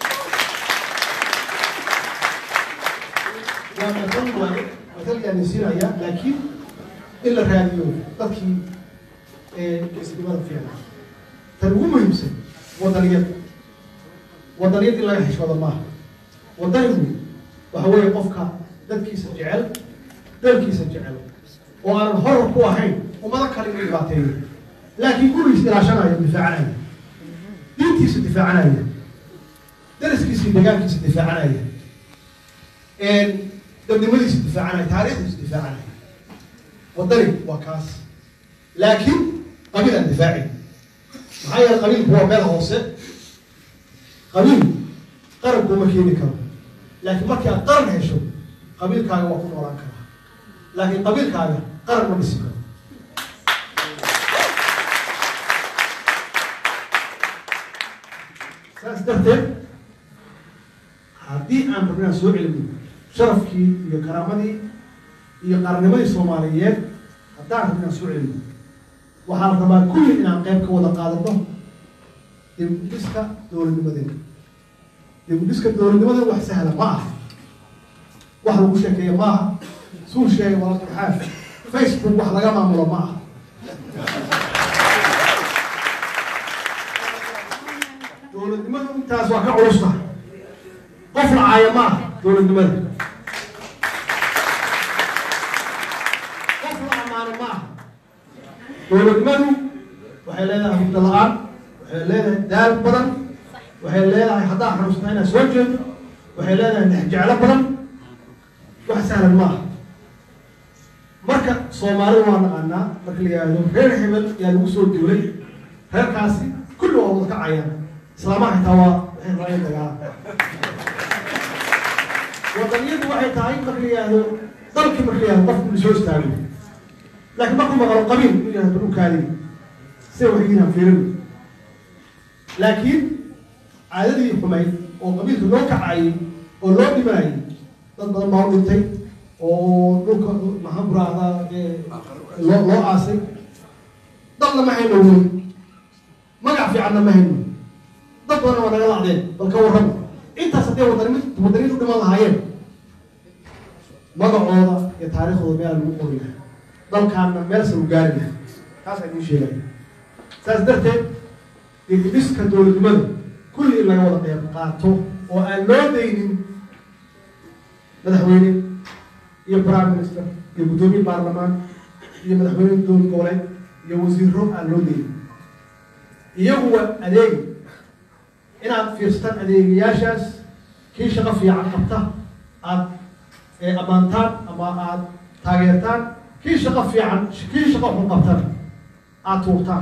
waa matal waaye matal yaa nisiinaya laakiin in la raadiyo dadkii geesnimada fiicnaa tan ugu muhiimsan wadaniyad wadaniyad in laga xishooda maaha wadanigu waxa weeye qofka dadkiisa jecel dalkiisa jecel oo aanan horar ku ahayn ummado kale inuu dhibaateeyo laakiin gurigiisa ilaashanaya difaacanaya diintiisa difaacanaya daraskiisa deegaankiisa difaacanaya dadnimadiisa difaacanaya taariikhdiisa difaacanaya wadani waa kaas laakiin qabiil aan difaacin maxaa yeele qabiilku waa meel hoose qabiil qaranku ma keeni karo laakiin markii aad qaran hesho qabiilkaaga waa ku noolaan karaa laakiin qabiilkaaga qaran ma dhisi karo saas darteed haddii aan rabnaan soo celino sharafkii iyo karaamadii iyo qarannimadii soomaaliyeed haddaan rabnaan soo celino waxaa la rabaa kulli inaan qayb ka wada qaadano dibudhiska dowladnimadeena dibudhiska dowladnimadeena wax sahla ma aha wax lagu sheekeeya ma aha suu sheegay walaalkaxaaf facebook wax laga maamulo ma aha dowladnimadu intaas waa ka culusta qof lacaaya ma aha dowladnimada qof la amaano ma aha dowladnimadu waxay leedahay hurda la-aan waxay leedahay daal badan waxay leedahay haddaa xanuustaa inaad soo jeedo waxay leedahay nexjeclo badan wax sahlan ma aha marka soomaalida waa naqaanaa marka la yihahdo reer hebel yaa lagu soo duulay reerkaasi kulli waa wada kacayaan islaamaha xitaa waa waxay raaya dagaala wadaniyadu waxay tahay marka la yihahdo dalkii marka la yihahdo qofku la soo istaago laakiin markuu maqalo qabiil inuu yihahdo dhulkaadii sida waxyiinaan fiirin laakiin caadadii xumayd oo qabiilka loo kacayay oo loo dhimanayay dad badan baa u dhintay oo dhulka maxaan ku raahdaa loo loo aasay dadna ma hayno weli magac fiicanna ma hayno dad badan waa naga lacdeen bal ka warrama intaas hadday wadanimid wadaniid u dhiman lahaayeen magacooda iyo taariikhdooda meel lagu qori lahaa dalkaanna meelsa u gaari lahaa taas aan idiin sheegaya saas darteed dibudhiska dowladnimada kulli in laga wada qeyb qaato oo aan loo daynin madaxweyne iyo prime minister iyo guddoomiye baarlamaan iyo madaxweyne dowlad goboleed iyo wasiiro aan loo daynin iyaguwa adeegi inaad fiirsataan adeegayaashaas kii shaqo fiican qabta aad ammaantaan ama aad taageertaan kii shaqo fiican kii shaqo xun qabtana aad tuurtaan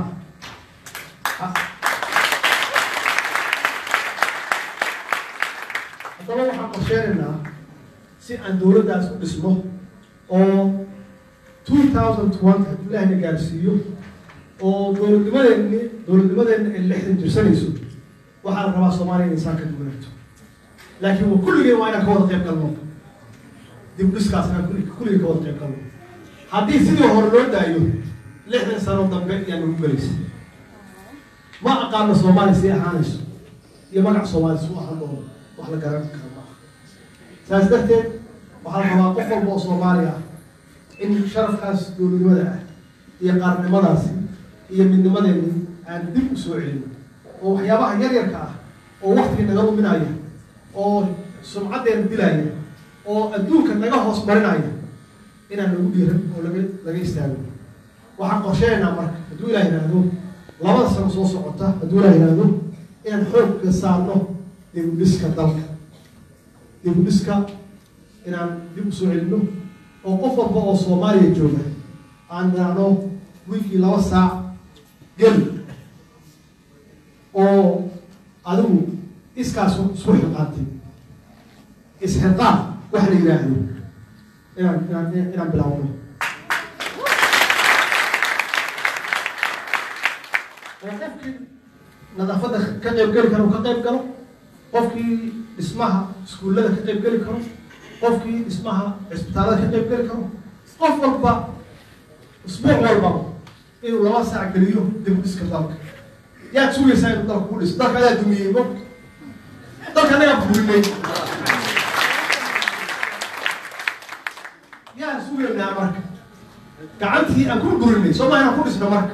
haddaba waxaan qorsheenaynaa si aan dowladdaas u dhisno oo two thousand twenty hadduu ilaahina gaarsiiyo oo dowladnimadeenni dowladnimadeenna ay lixdan jirsanayso waxaa la rabaa soomaaliya in insaan ka duwanaato laakiin wa kulligeen waa inaan ka wada qayb galno dib dhiskaas aan kulliga ka wada qayb galno haddii sidii hore loo daayo lixdan sano dambe ayaa nagu gelaysa ma aqaano soomaali sii ahaanayso iyo magac soomaali suu ahaan doono wax la garan kara maaha saas darteed waxaa la rabaa qof walba oo soomaali ah in sharafkaas dowladnimada ah iyo qaarnimadaasi iyo midnimadeeni aan dib u soo celino oo waxyaabaha yaryarka ah oo waqtigii naga luminaya oo sumcaddeena dilaya oo adduunka naga hoos marinaya inaan nagu dhiiran oo laga laga istaago waxaan qorsheenaynaa marka hadduu ilaah yidhaahdo labada sano soo socota hadduu ilaah yidhaahdo inaan xoogga saarno dib u dhiska dalka dib u dhiska inaan dib u soo celino oo qof walba oo soomaaliya jooga aan niraahno wiilkii laba saac gel oo adigu iskaas isku xilqaantay isxilqaan waxa la yidhaahdo inaan inaan inaan bilaawno oo qofkii nadaafadda ka qayb geli karo ka qayb galo qofkii dhismaha iskuullada ka qayb geli karo qofkii dhismaha cisbitaalada ka qayb geli karo qof walba usbuuc walba inuu laba saac geliyo dib u dhiska dalka yaad sugaysaa inuu dalka ku dhiso dalka adaa dumiyey mo dalka anagaa burinay yaan sugaynaa marka gacantii aan ku burinay soo maa inaan ku dhisno marka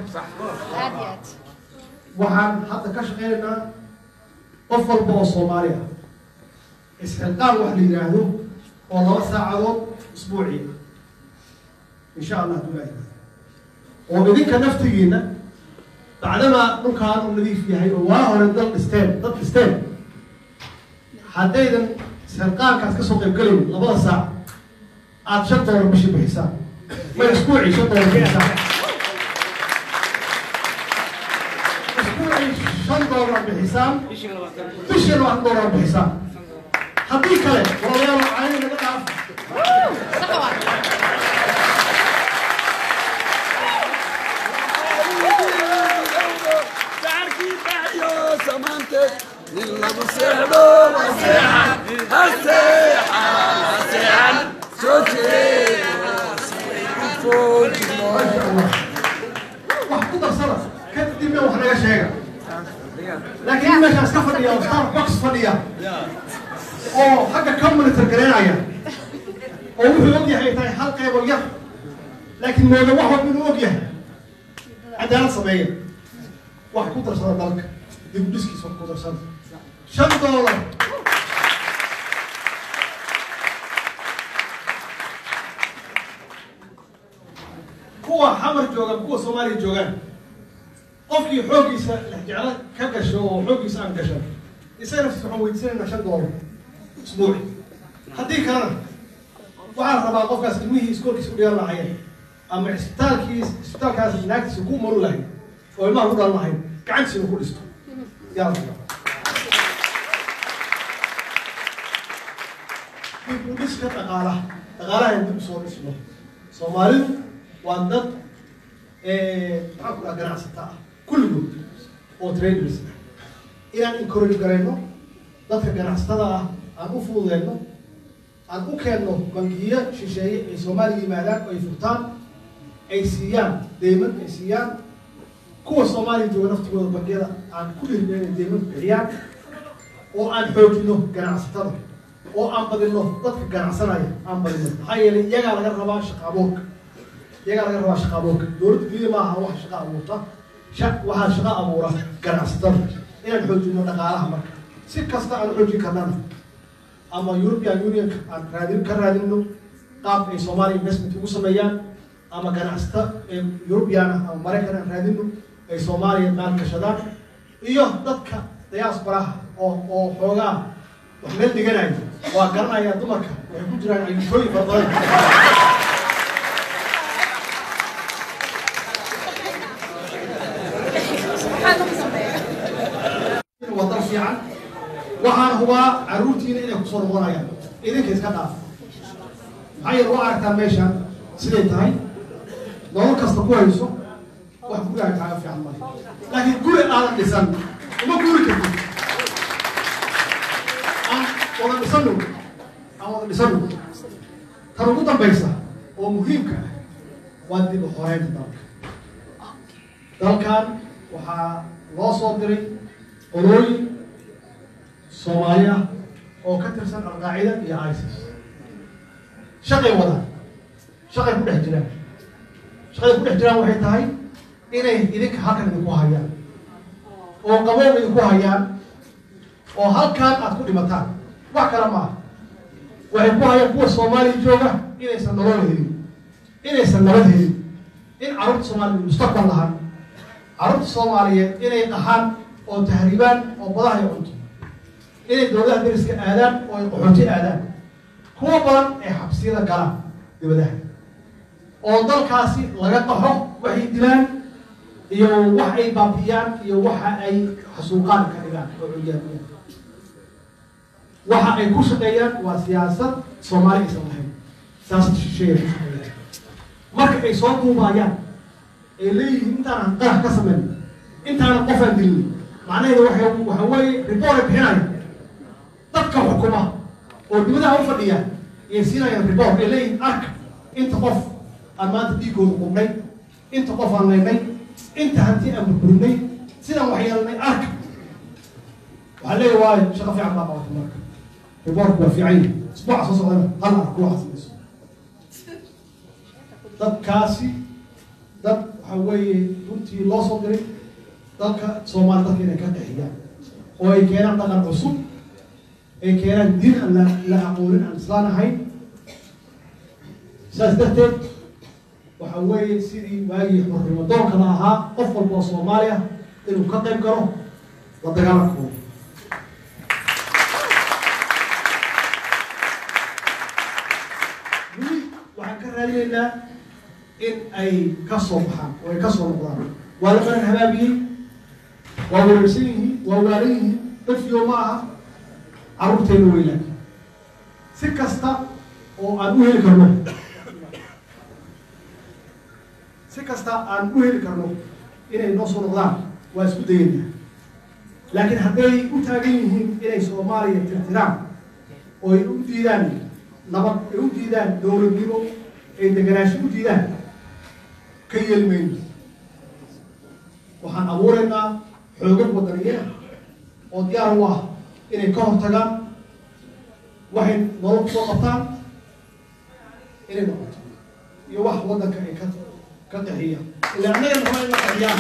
waxaan hadda ka shaqeynaynaa qof walba oo soomaali ah isxilqaan wax la yidhaahdo oo laba saacadood usbuucii insha allah hadduu ilaah yidhaahdo oo idinka naftigiina bacdamaa dhulkaan uu nadiif yahay oo waa hore dal dhisteen dad dhisteen haddaydan isxilqaankaas kasoo qayb gelayn labada saac aada shan doolar bishii bixisaan ma isbuucii shan doolar bixisaan shan doolar bixisaan bishii labaatan doolar bixisaan haddii kale walaalayaal caani naga dhaaf wax ku darsada kadibna wax naga sheega laakiin meeshaas ka fadhiya oo starbox fadhiya oo xagga ka monitor gareynaya oo wuxuu og yahay tahay hal qayb oo yar laakiin mooda wax walba inuu og yahay cadaalad sameeya wax ku darsada dalka dib u dhiskiisa wax ku darsada shan doolar kuwa xamar jooga kuwa soomaaliya joogaan qofkii xooggiisa jeclo ka gasho oo xooggiisa aan gashan isagana waxaan weydiisanaynaa shan doolar isbuuci haddii kalena waxaan rabaa qofkaas ilmihii iskoolkiisa u dhigan lahayeen ama isbitaalkii isbitaalkaas naagtiisa ku maru lahayd oo ilmaha ku dhalan lahayd gacantiisa ku dhisto yaa rabaa dib u dhiska dhaqaalaha dhaqaalaha dib usoo dhisno soomaalidu waa dad maxaan ku dhaha ganacsata ah kulligood oo traders ah inaan encourage garayno dadka ganacsatada ah aan u fududeyno aan u keenno bangiyo shisheeye ay soomaaliya yimaadaan oo ay furtaan ay siiyaan deyman ay siiyaan kuwa soomaaliya jooga naftigooda bangiyada aan ku dhiirino inay deyman bixiyaan oo aan xoojino ganacsatada oo aan badino dadka ganacsanaya aan badino maxaa yeelay iyagaa laga rabaa shaqa abuurka iyagaa laga rabaa shaqa abuurka dowladda keliya maaha wax shaqa abuurta waxaa shaqa abuura ganacsatada inaan xoojino dhaqaalaha marka si kasta aan xoojin karnana ama European Unionka aan raadin ka raadino qaab ay Soomaaliya investment ugu sameeyaan ama ganacsata European ama Mareykan aan raadino ay Soomaaliya maal gashadaan iyo dadka diaspora oo oo xoogaa wax meel dhiganayo waa garanaya dumarka waxay ku jiraan ayuushooyin fara badan wadan fiican waxaan hubaa caruurtiina inay kusoo noqonayaan idinka iska dhaaf maxaa yeele waa aragtaa meeshaan siday tahay nolol kasta ku hayso wax gurigaaga kaaga fiican male laakiin guri aadan dhisan uma guri kartid aan wada dhisano aan wada dhisano tan ugu dambaysa oo muhiimka ah waa dib u xoreynta dalka dalkan waxaa loo soo diray qolooyin Soomaali ah oo ka tirsan Al-Qaacida iyo ISIS shaqay wadaan shaqay ku dhex jiraan shaqay ku dhex jiraan waxay tahay inay idinka halkan idinku hayaan oo qaboob idinku hayaan oo halkan aad ku dhimataan wax kale maaha waxay ku hayaan kuwa Soomaaliya jooga inaysan nolol helin inaysan nabad helin in carruurta Soomaaliyeed mustaqbal lahaan carruurta Soomaaliyeed inay dhaxaan oo tahriibaan oo badaha ay cunto inay dowladaha deriska aadaan oo ay qaxooti aadaan kuwa badan ee xabsiyada galaan dibadaha oo dalkaasi laga qaxo waxay dilaan iyo wax ay baabiyaan iyo waxa ay xasuuqaan ka dhigaan oo culiyaadiyaan waxa ay ku shaqeeyaan waa siyaasad Soomaali aysan lahayn siyaasad shisheeye ku shaqeeyaan marka ay soo duubayaan ay leeyihiin intaan qarax ka sameyn intaan qof aan dilin macnaheedu waxa waxa weeye report ay bixinayaan dadka xukuma oo dibadaha u fadhiya ay siinayaan report ay leeyihiin arka inta qof aan maanta dhiigooda qubnay inta qof aan leynay inta hanti aan burburinay sidaan waxyeelnay arka waxaa leeyahay waayo shaqo fiican baa qabatay marka reportku waa fiican yahay isbuuca soo socdana hal arko waxaa samayso dadkaasi dad waxa weeye runtii loo soo diray dalka Soomaali dadka inay ka dhexiyaan oo ay keenaan dhaqan cusub ay keenaan diin aan la la aqoonin aan islaan ahayn saas darteed waxa weeye sidii waagii xornimo doonka la ahaa qof walba oo Soomaali ah inuu ka qayb galo la dagaalanka waxaan ka raadinaynaa in ay ka soo baxaan oo ay ka soo noqdaan waa la maran habaabiyey waa wareersan yihiin waa waalan yihiin dadkiyo ma aha carruurteena weylaan si kasta oo aan u heli karno si kasta aan u heli karno inay noo soo noqdaan waa isku dayaynaa laakiin hadday u taagan yihiin inay Soomaaliya tirtiraan oo ay u diidaan nabad ay u diidaan dowladnimo ay deganaansho u diidaan ka yeelmayno waxaan abuuraynaa xoogag wadaniye ah oo diyaar u ah inay ka hortagaan waxay nolol kusoo qabtaan inay noqoto iyo wax waddanka ay ka ka qaxiyaan ilaa annaga rabaa in la qaxiyaan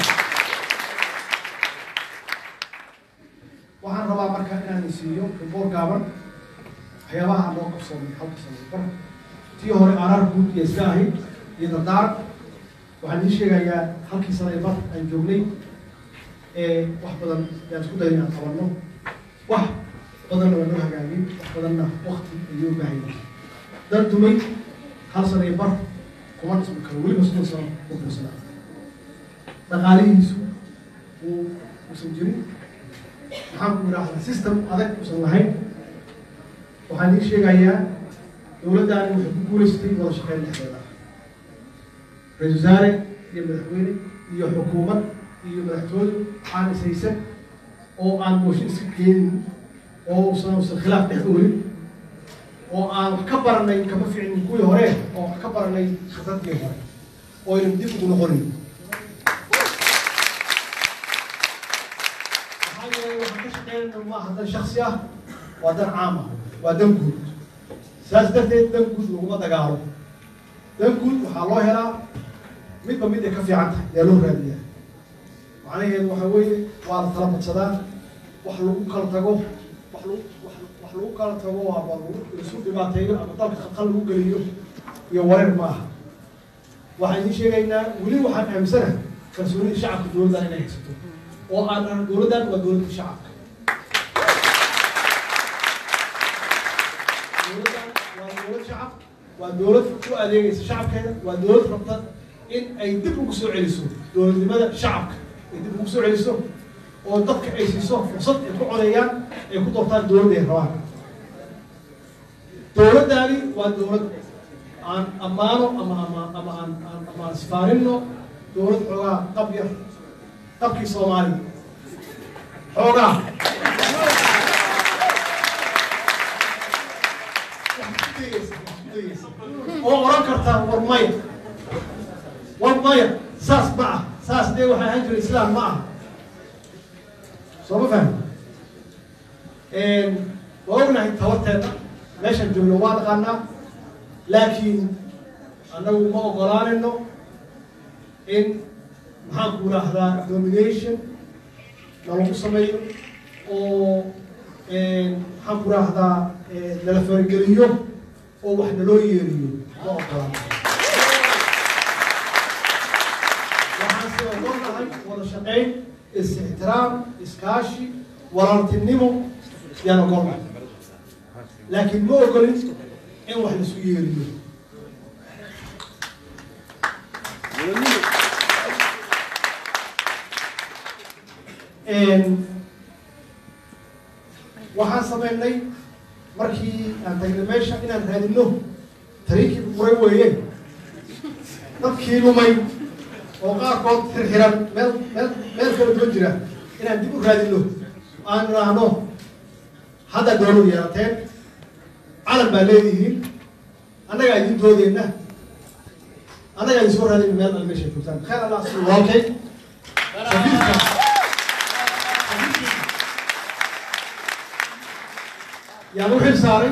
waxaan rabaa marka inaan siiyo report gaaban waxyaabaha loo qabsoomay halka sano bar tii hore araar guud iyo iska ahayd iyo dardaar waxaan ii sheegayaa halkii sano bar aan joognay ee wax badan yaan isku dayin aan qabanno wax badanna waa noo hagaagin wax badanna wakti ayuu u baahan yahay dad dumay hal sano bar kuma dhismi karo weliba soddon sano u fiirsanaa dhaqaalihiisu uu usan jirin maxaan ku idhaahdaa system adag usan lahayn waxaan ii sheegayaa dowladdaani waxay ku guulaysatay wada shaqeyn dhexdeeda ra-iisul wasaare iyo madaxweyne iyo xukuumad iyo madaxtooye aan ishaysan oo aan mooshin iska keenin oo usan usan khilaaf dhex oolin oo aan wax ka baranay kama fiicnin kuwii hore oo wax ka baranay khibradkii hore oo aynan dib ugu noqonayn waxaa yeelay waxaan ka shaqeynayna maaha dan shaksi ah waa dan caam ah waa dan guud saas darteed dan guud laguma dagaalo dan guud waxaa loo helaa midba mid ay ka fiican tahay yaa loo raadiyaa macnaheedu waxa weeye waa la tala badsadaa wax lagu kala tago wax lagu wax wax lagu kala tago waa ba lagu isu dhibaateeyo ama dalka khalkhal lagu geliyo iyo wareer ma aha waxaan idiin sheegaynaa weli waxaan aaminsanahay kalsoonida shacabka dowladdan inay haysato oo aan dowladdan waa dowladda shacabka dowladdan waa dowlad shacab waa dowlad u adeegaysa shacabkeeda waa dowlad rabta in ay dib ugu soo celiso dowladnimada shacabka ay dib ugu soo celiso oo dadka ay siiso fursad ay ku codeeyaan ay ku doortaan dowladda ay rabaan dowladdaani waa dowlad aan ammaano ama ama ama aan aan ama aan isfaarinno dowlad xoogaa qab yar qabkii Soomaaliya xoogaa oo oran karta war maya war maya saas ma ah saas dee waxay ahaan jiray islaam ma ah soo ma fahmi waa ognahay tabarteeda meeshan joogno waa naqaanaa laakiin annagu ma ogolaanayno in maxaan ku idhaahdaa domination nalagu sameeyo oo maxaan ku idhaahdaa nala farageliyo oo wax naloo yeeriyo ma ogolaano waxaan sida ognahay wada shaqayn is-ixtiraam iskaashi walaaltinimo yaan ogolnahay laakiin ma ogolin in wax lasu yeeriyo waxaan sameynay markii aan tagnay meesha inaan raadino tariinkii buray weeye dadkii lumay oo qaarkood xirxiran meel meel meel kala duwan jira inaan dib u raadino aan idhaahno hadda dowlad yeelateen calan baa leedihiin annagaa idin doodeenna annagaa idin soo raadin meel al meesha joogtaan khayr allah si walaalkay safiirka yaan u xil saaray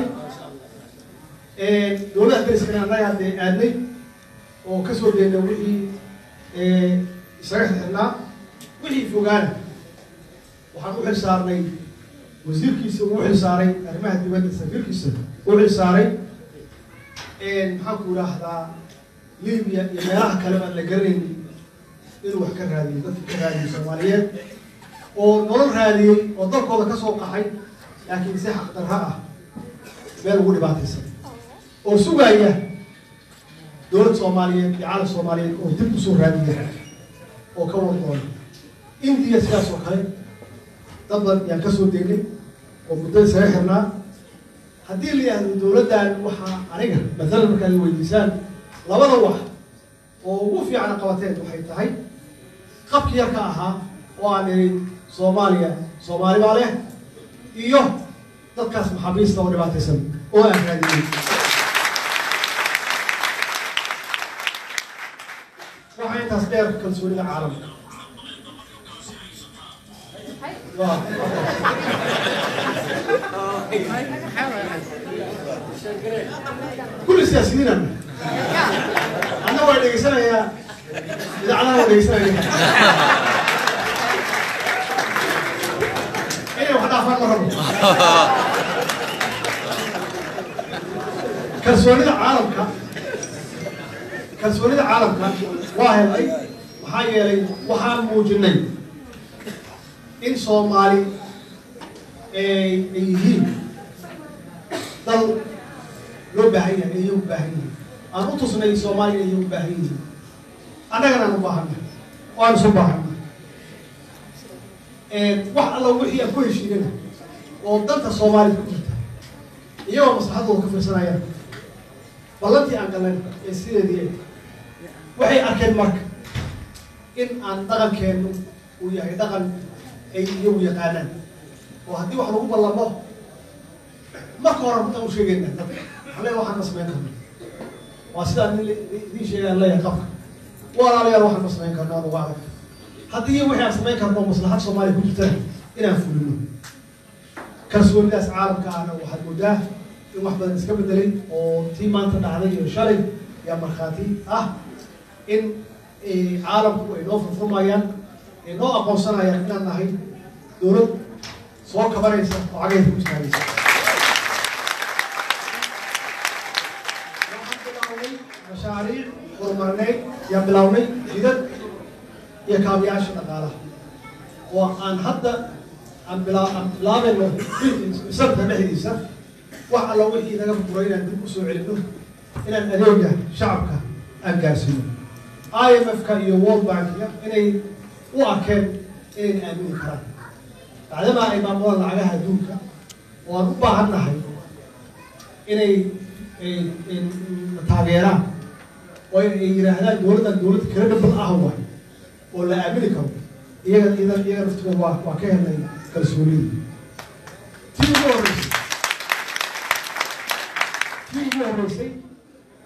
dowladda dariskana annaga haddee aadnay oo ka soo jeedna wixii isaga xirxirnaa wixii fogaana waxaan u xil saarnay wasiirkiisa uu xil saaray arrimaha dibadda safiirkiisa uu xil saaray maxaan ku idhaahdaa libiya iyo meelaha kale aan la garanaynin inuu wax ka raadiyo dadka ka raadiyay soomaaliyeed oo nolol raadiyey oo dalkooda ka soo qaxay laakiin si xaqdarra ah meel ugu dhibaataysan oo sugaya dowlad soomaaliyeed iyo caalam soomaaliyeed oo dib usoo raadiya oo ka wardoona indiya sidaas oo kale dad badan yaan ka soo degnay oo muddada isaga xirnaa haddii la yidhaahdo dowladdan waxaa aniga matalan markaad weydiisaan labada wax oo ugu fiican qabateen waxay tahay qabki yarka ahaa oo aan ihi soomaaliya soomaali baa leh iyo dadkaas maxaabiista oo dhibaataysan oo aan raadiyey waxaa intaas dheer kalsoonida caalamka كل سياسيين أنا وين يسنا يا إذا أنا وين يسنا يا إيه واحد أفهم مرة كسوليد عالم كا كسوليد عالم كا واحد أي وحاجة لي وحام موجنين إن صومالي أي أيه دل لو باهية أيه باهية أنا أتصل صومالي أيه باهية أنا كنا نباهنا وأنا سباهنا wax alla wixii aan ku heshiinayna oo danta Soomaaliya ku jirta iyagoo maslaxadooda ka fiirsanaya ballantii aan galnay ee sideedii waxay arkeen marka in aan dhaqankeenu uu yahay dhaqan ay iyagu yaqaanaan oo haddii wax lagu ballamo marka hore intaan u sheegayna halee waxaan ma samayn karno waa sidaan idiin sheegaan leeyahay qabka walaalayaal waxaan ma samayn karno anu waa haddii wixii aan samayn karno maslaxad Soomaaliya ku jirta inaan fulino kalsoonidaas caalamka ahna waxaad moodaa in wax badan iska bedelay oo tii maanta dhacday iyo shalay yaa markhaati ah in caalamku ay noo furfurmayaan ay noo aqoonsanayaan inaan nahay dowlad soo kabanaysa oo cagayda ku istaagaysa waxaan bilawnay mashaariic horumarineed yaan bilawnay jidad iyo kaabiyaasha dhaqaalaha oo aan hadda aan bilaabayno sanadka dhexdiisa wax alla wixii naga furay inaan dib u soo celino inaan adeega shacabka aan gaarsiino I M F-ka iyo World Bank-ka inay u arkeen inay aamini karaan bacdama ay maamulaan lacagaha adduunka oo aan u baahan nahay inay taageeraan oo ay yidhaahdaan dowladdan dowlad credible ah waay oo la aamini karo iyaga iyaga iyaga naftooda waa waa ka helnay kalsoonida tii ugu horreysay tii ugu horreysay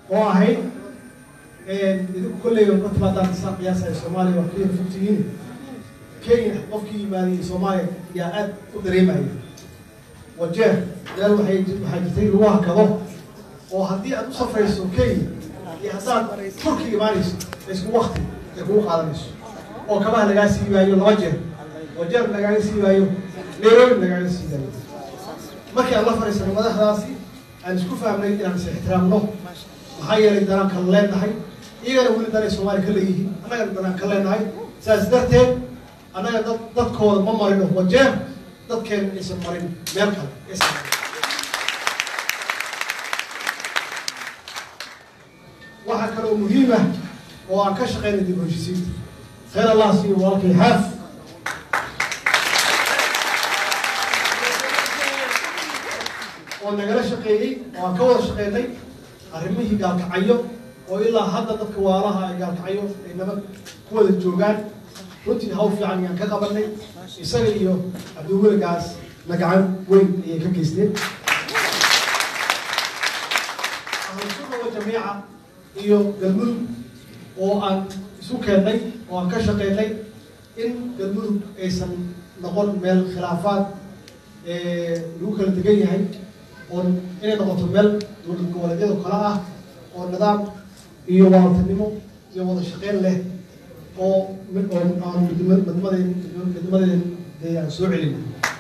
oo ahayd idinku kolley oo ka timaadaan isaan qiyaasa Soomaaliya waa kaliya fifteen Kenya qofkii yimaadey Soomaaliya yaa aad u dareemaya wajeer meel waxay waxay jirtay lagu hakado oo haddii aad u safrayso Kenya iyo haddaad Turkiga imaanayso isku waqti ay kugu qaadanayso oo kabaha lagaa siibayo laba jeer wajeer lagaaga siibayo Nairobi lagaaga siibayo markii aan la fariisano madaxdaasi aan isku fahmay inaan is ixtiraamno maxaa yeelay danaan kala leenahay iyagana weli danay Soomaaliya ka leeyihiin annagana danaan ka leenahay saas darteed annaga dad dadkooda ma marino wajeer dadkeena aysan marin meel kale waxaa kaloo muhiim ah oo aan ka shaqeynay dib u heshiisiinta khayr allah siiyo walaalkay xaaf oo nagala shaqeeyey oo aan ka wada shaqeynay arrimihii gaalkacyo oo ilaa hadda dadka waalaha ay gaalkacyo ay nabad ku wada joogaan runtii hawl fiican ayaan ka qabanay isaga iyo cabdiweligaas na gacan weyn ayay ka geysteen ahlusunna wa jamiica iyo galmudug oo aan isu keennay oo aan ka shaqeynay in galmudug aysan noqon meel khilaafaad lagu kala degan yahay oo inay noqoto meel dowlad goboleedyada kale ah oo nidaam iyo wadatanimo iyo wada shaqeyn leh oo aan midnimadeen midnimadeen dee aan soo celin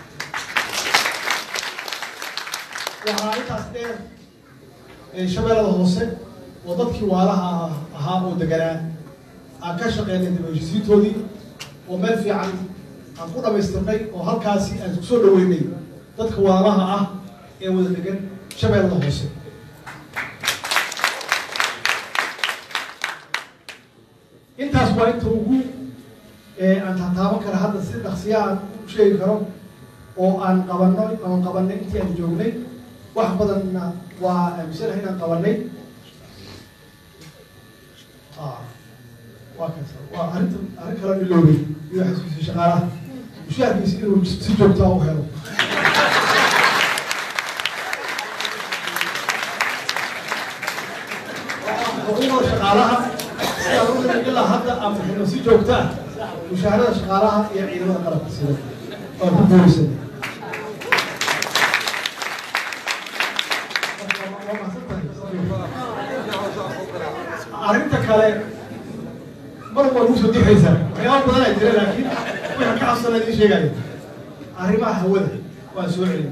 waxaa intaas dheer shabeellada hoose oo dadkii waalaha ahaa oo deganaa aan ka shaqeynay dib u heshiisiintoodii oo meel fiican aan ku dhamaystirnay oo halkaasi aan isku soo dhaweynay dadka waalaha ah ee wada degan shabeellada hoose intaas waa inta ugu aan taataaban kara hadda si dhaqsiya aan u sheegi karo oo aan qabanno aan qabanay intii aan joognay wax badanna waa aaminsanahay inaan qabanay waa kaas waa arrinta arrin kala iloobay iyo xasuusi shaqaalaha mushaharkiisa inuu si joogto ah u helo xuquuqda shaqaalaha sidaan u nidhi ilaa hadda aan bixino si joogto ah mushaharada shaqaalaha iyo ciidamada qalabka sida oo ku guulaysan arrinta kale mar waa lagu soo dixaysaa waxyaaba badan ay jira laakiin wixii ka cabsana idiin sheegaya arrimaha hawada waan soo celin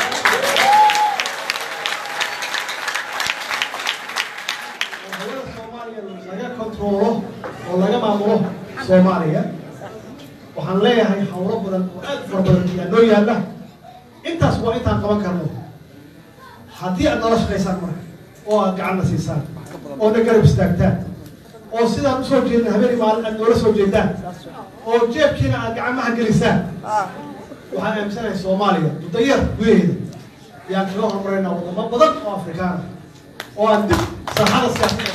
hawada Soomaaliya laga kontrolo oo laga maamulo Soomaaliya waxaan leeyahay hawlo badan oo aad fara badan ayaa noo yaalla intaas waa intaan qaban karno haddii aad nala shaqaysaan marka oo aad gacan na siisaan oo na garab istaagtaan oo sidaan usoo jeedna habeenii maalin aad noola soo jeedaan oo jeebkiina aad gacmaha gelisaan waxaan aaminsanahay Soomaaliya muddo yar gudaheeda yaan kaga hormaraynaa wadamo badan oo Afrikaan ah oo aan dib saaxada siyaasadda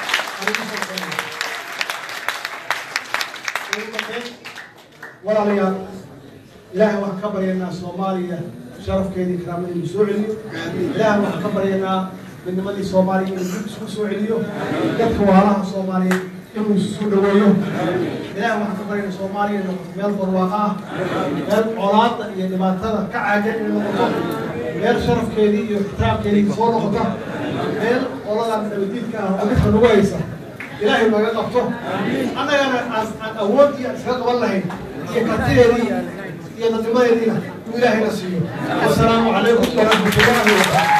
walaalayaal ilaahay waxaan ka baryaynaa Soomaaliya sharafkeedii karaamadeedii soo celiyo ilaahay waxaan ka baryaynaa midnimadii Soomaaliya inuu isku soo celiyo dadka waalaha Soomaaliya inuu isu dhaweeyo ilaahay waxaan ka baryaynaa Soomaaliya inuu meel barwaaqo ah meel colaadda iyo dhibaatada ka caagan inuu noqoto meel sharafkeedii iyo ixtiraamkeedii soo noqota meel qoladan nabadiidka ah oo dadka nagu haysa ilaahay naga qabto annagana aan awood iyo iska qaban lahayn iyo kartideedii iyo dadnimadeediina uu ilaahayna siiyo wasalaamu calaykum waraxmatullaahi wabarakaatu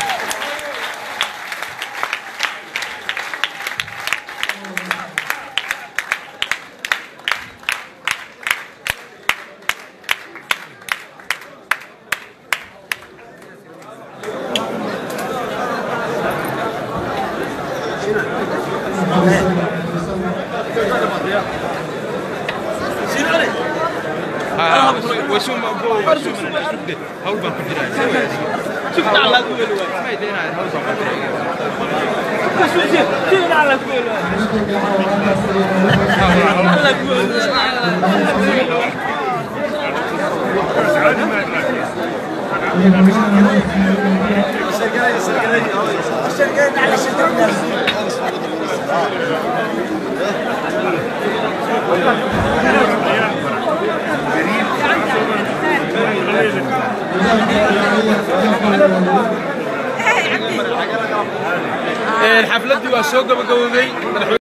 وشوم أبوه وشوم من الشدة هول بنقدرها شوف على كل واحد ما يدينا هول بنقدرها شوف شوف شوف على كل واحد على كل واحد الحفلة دي واسوق بقومي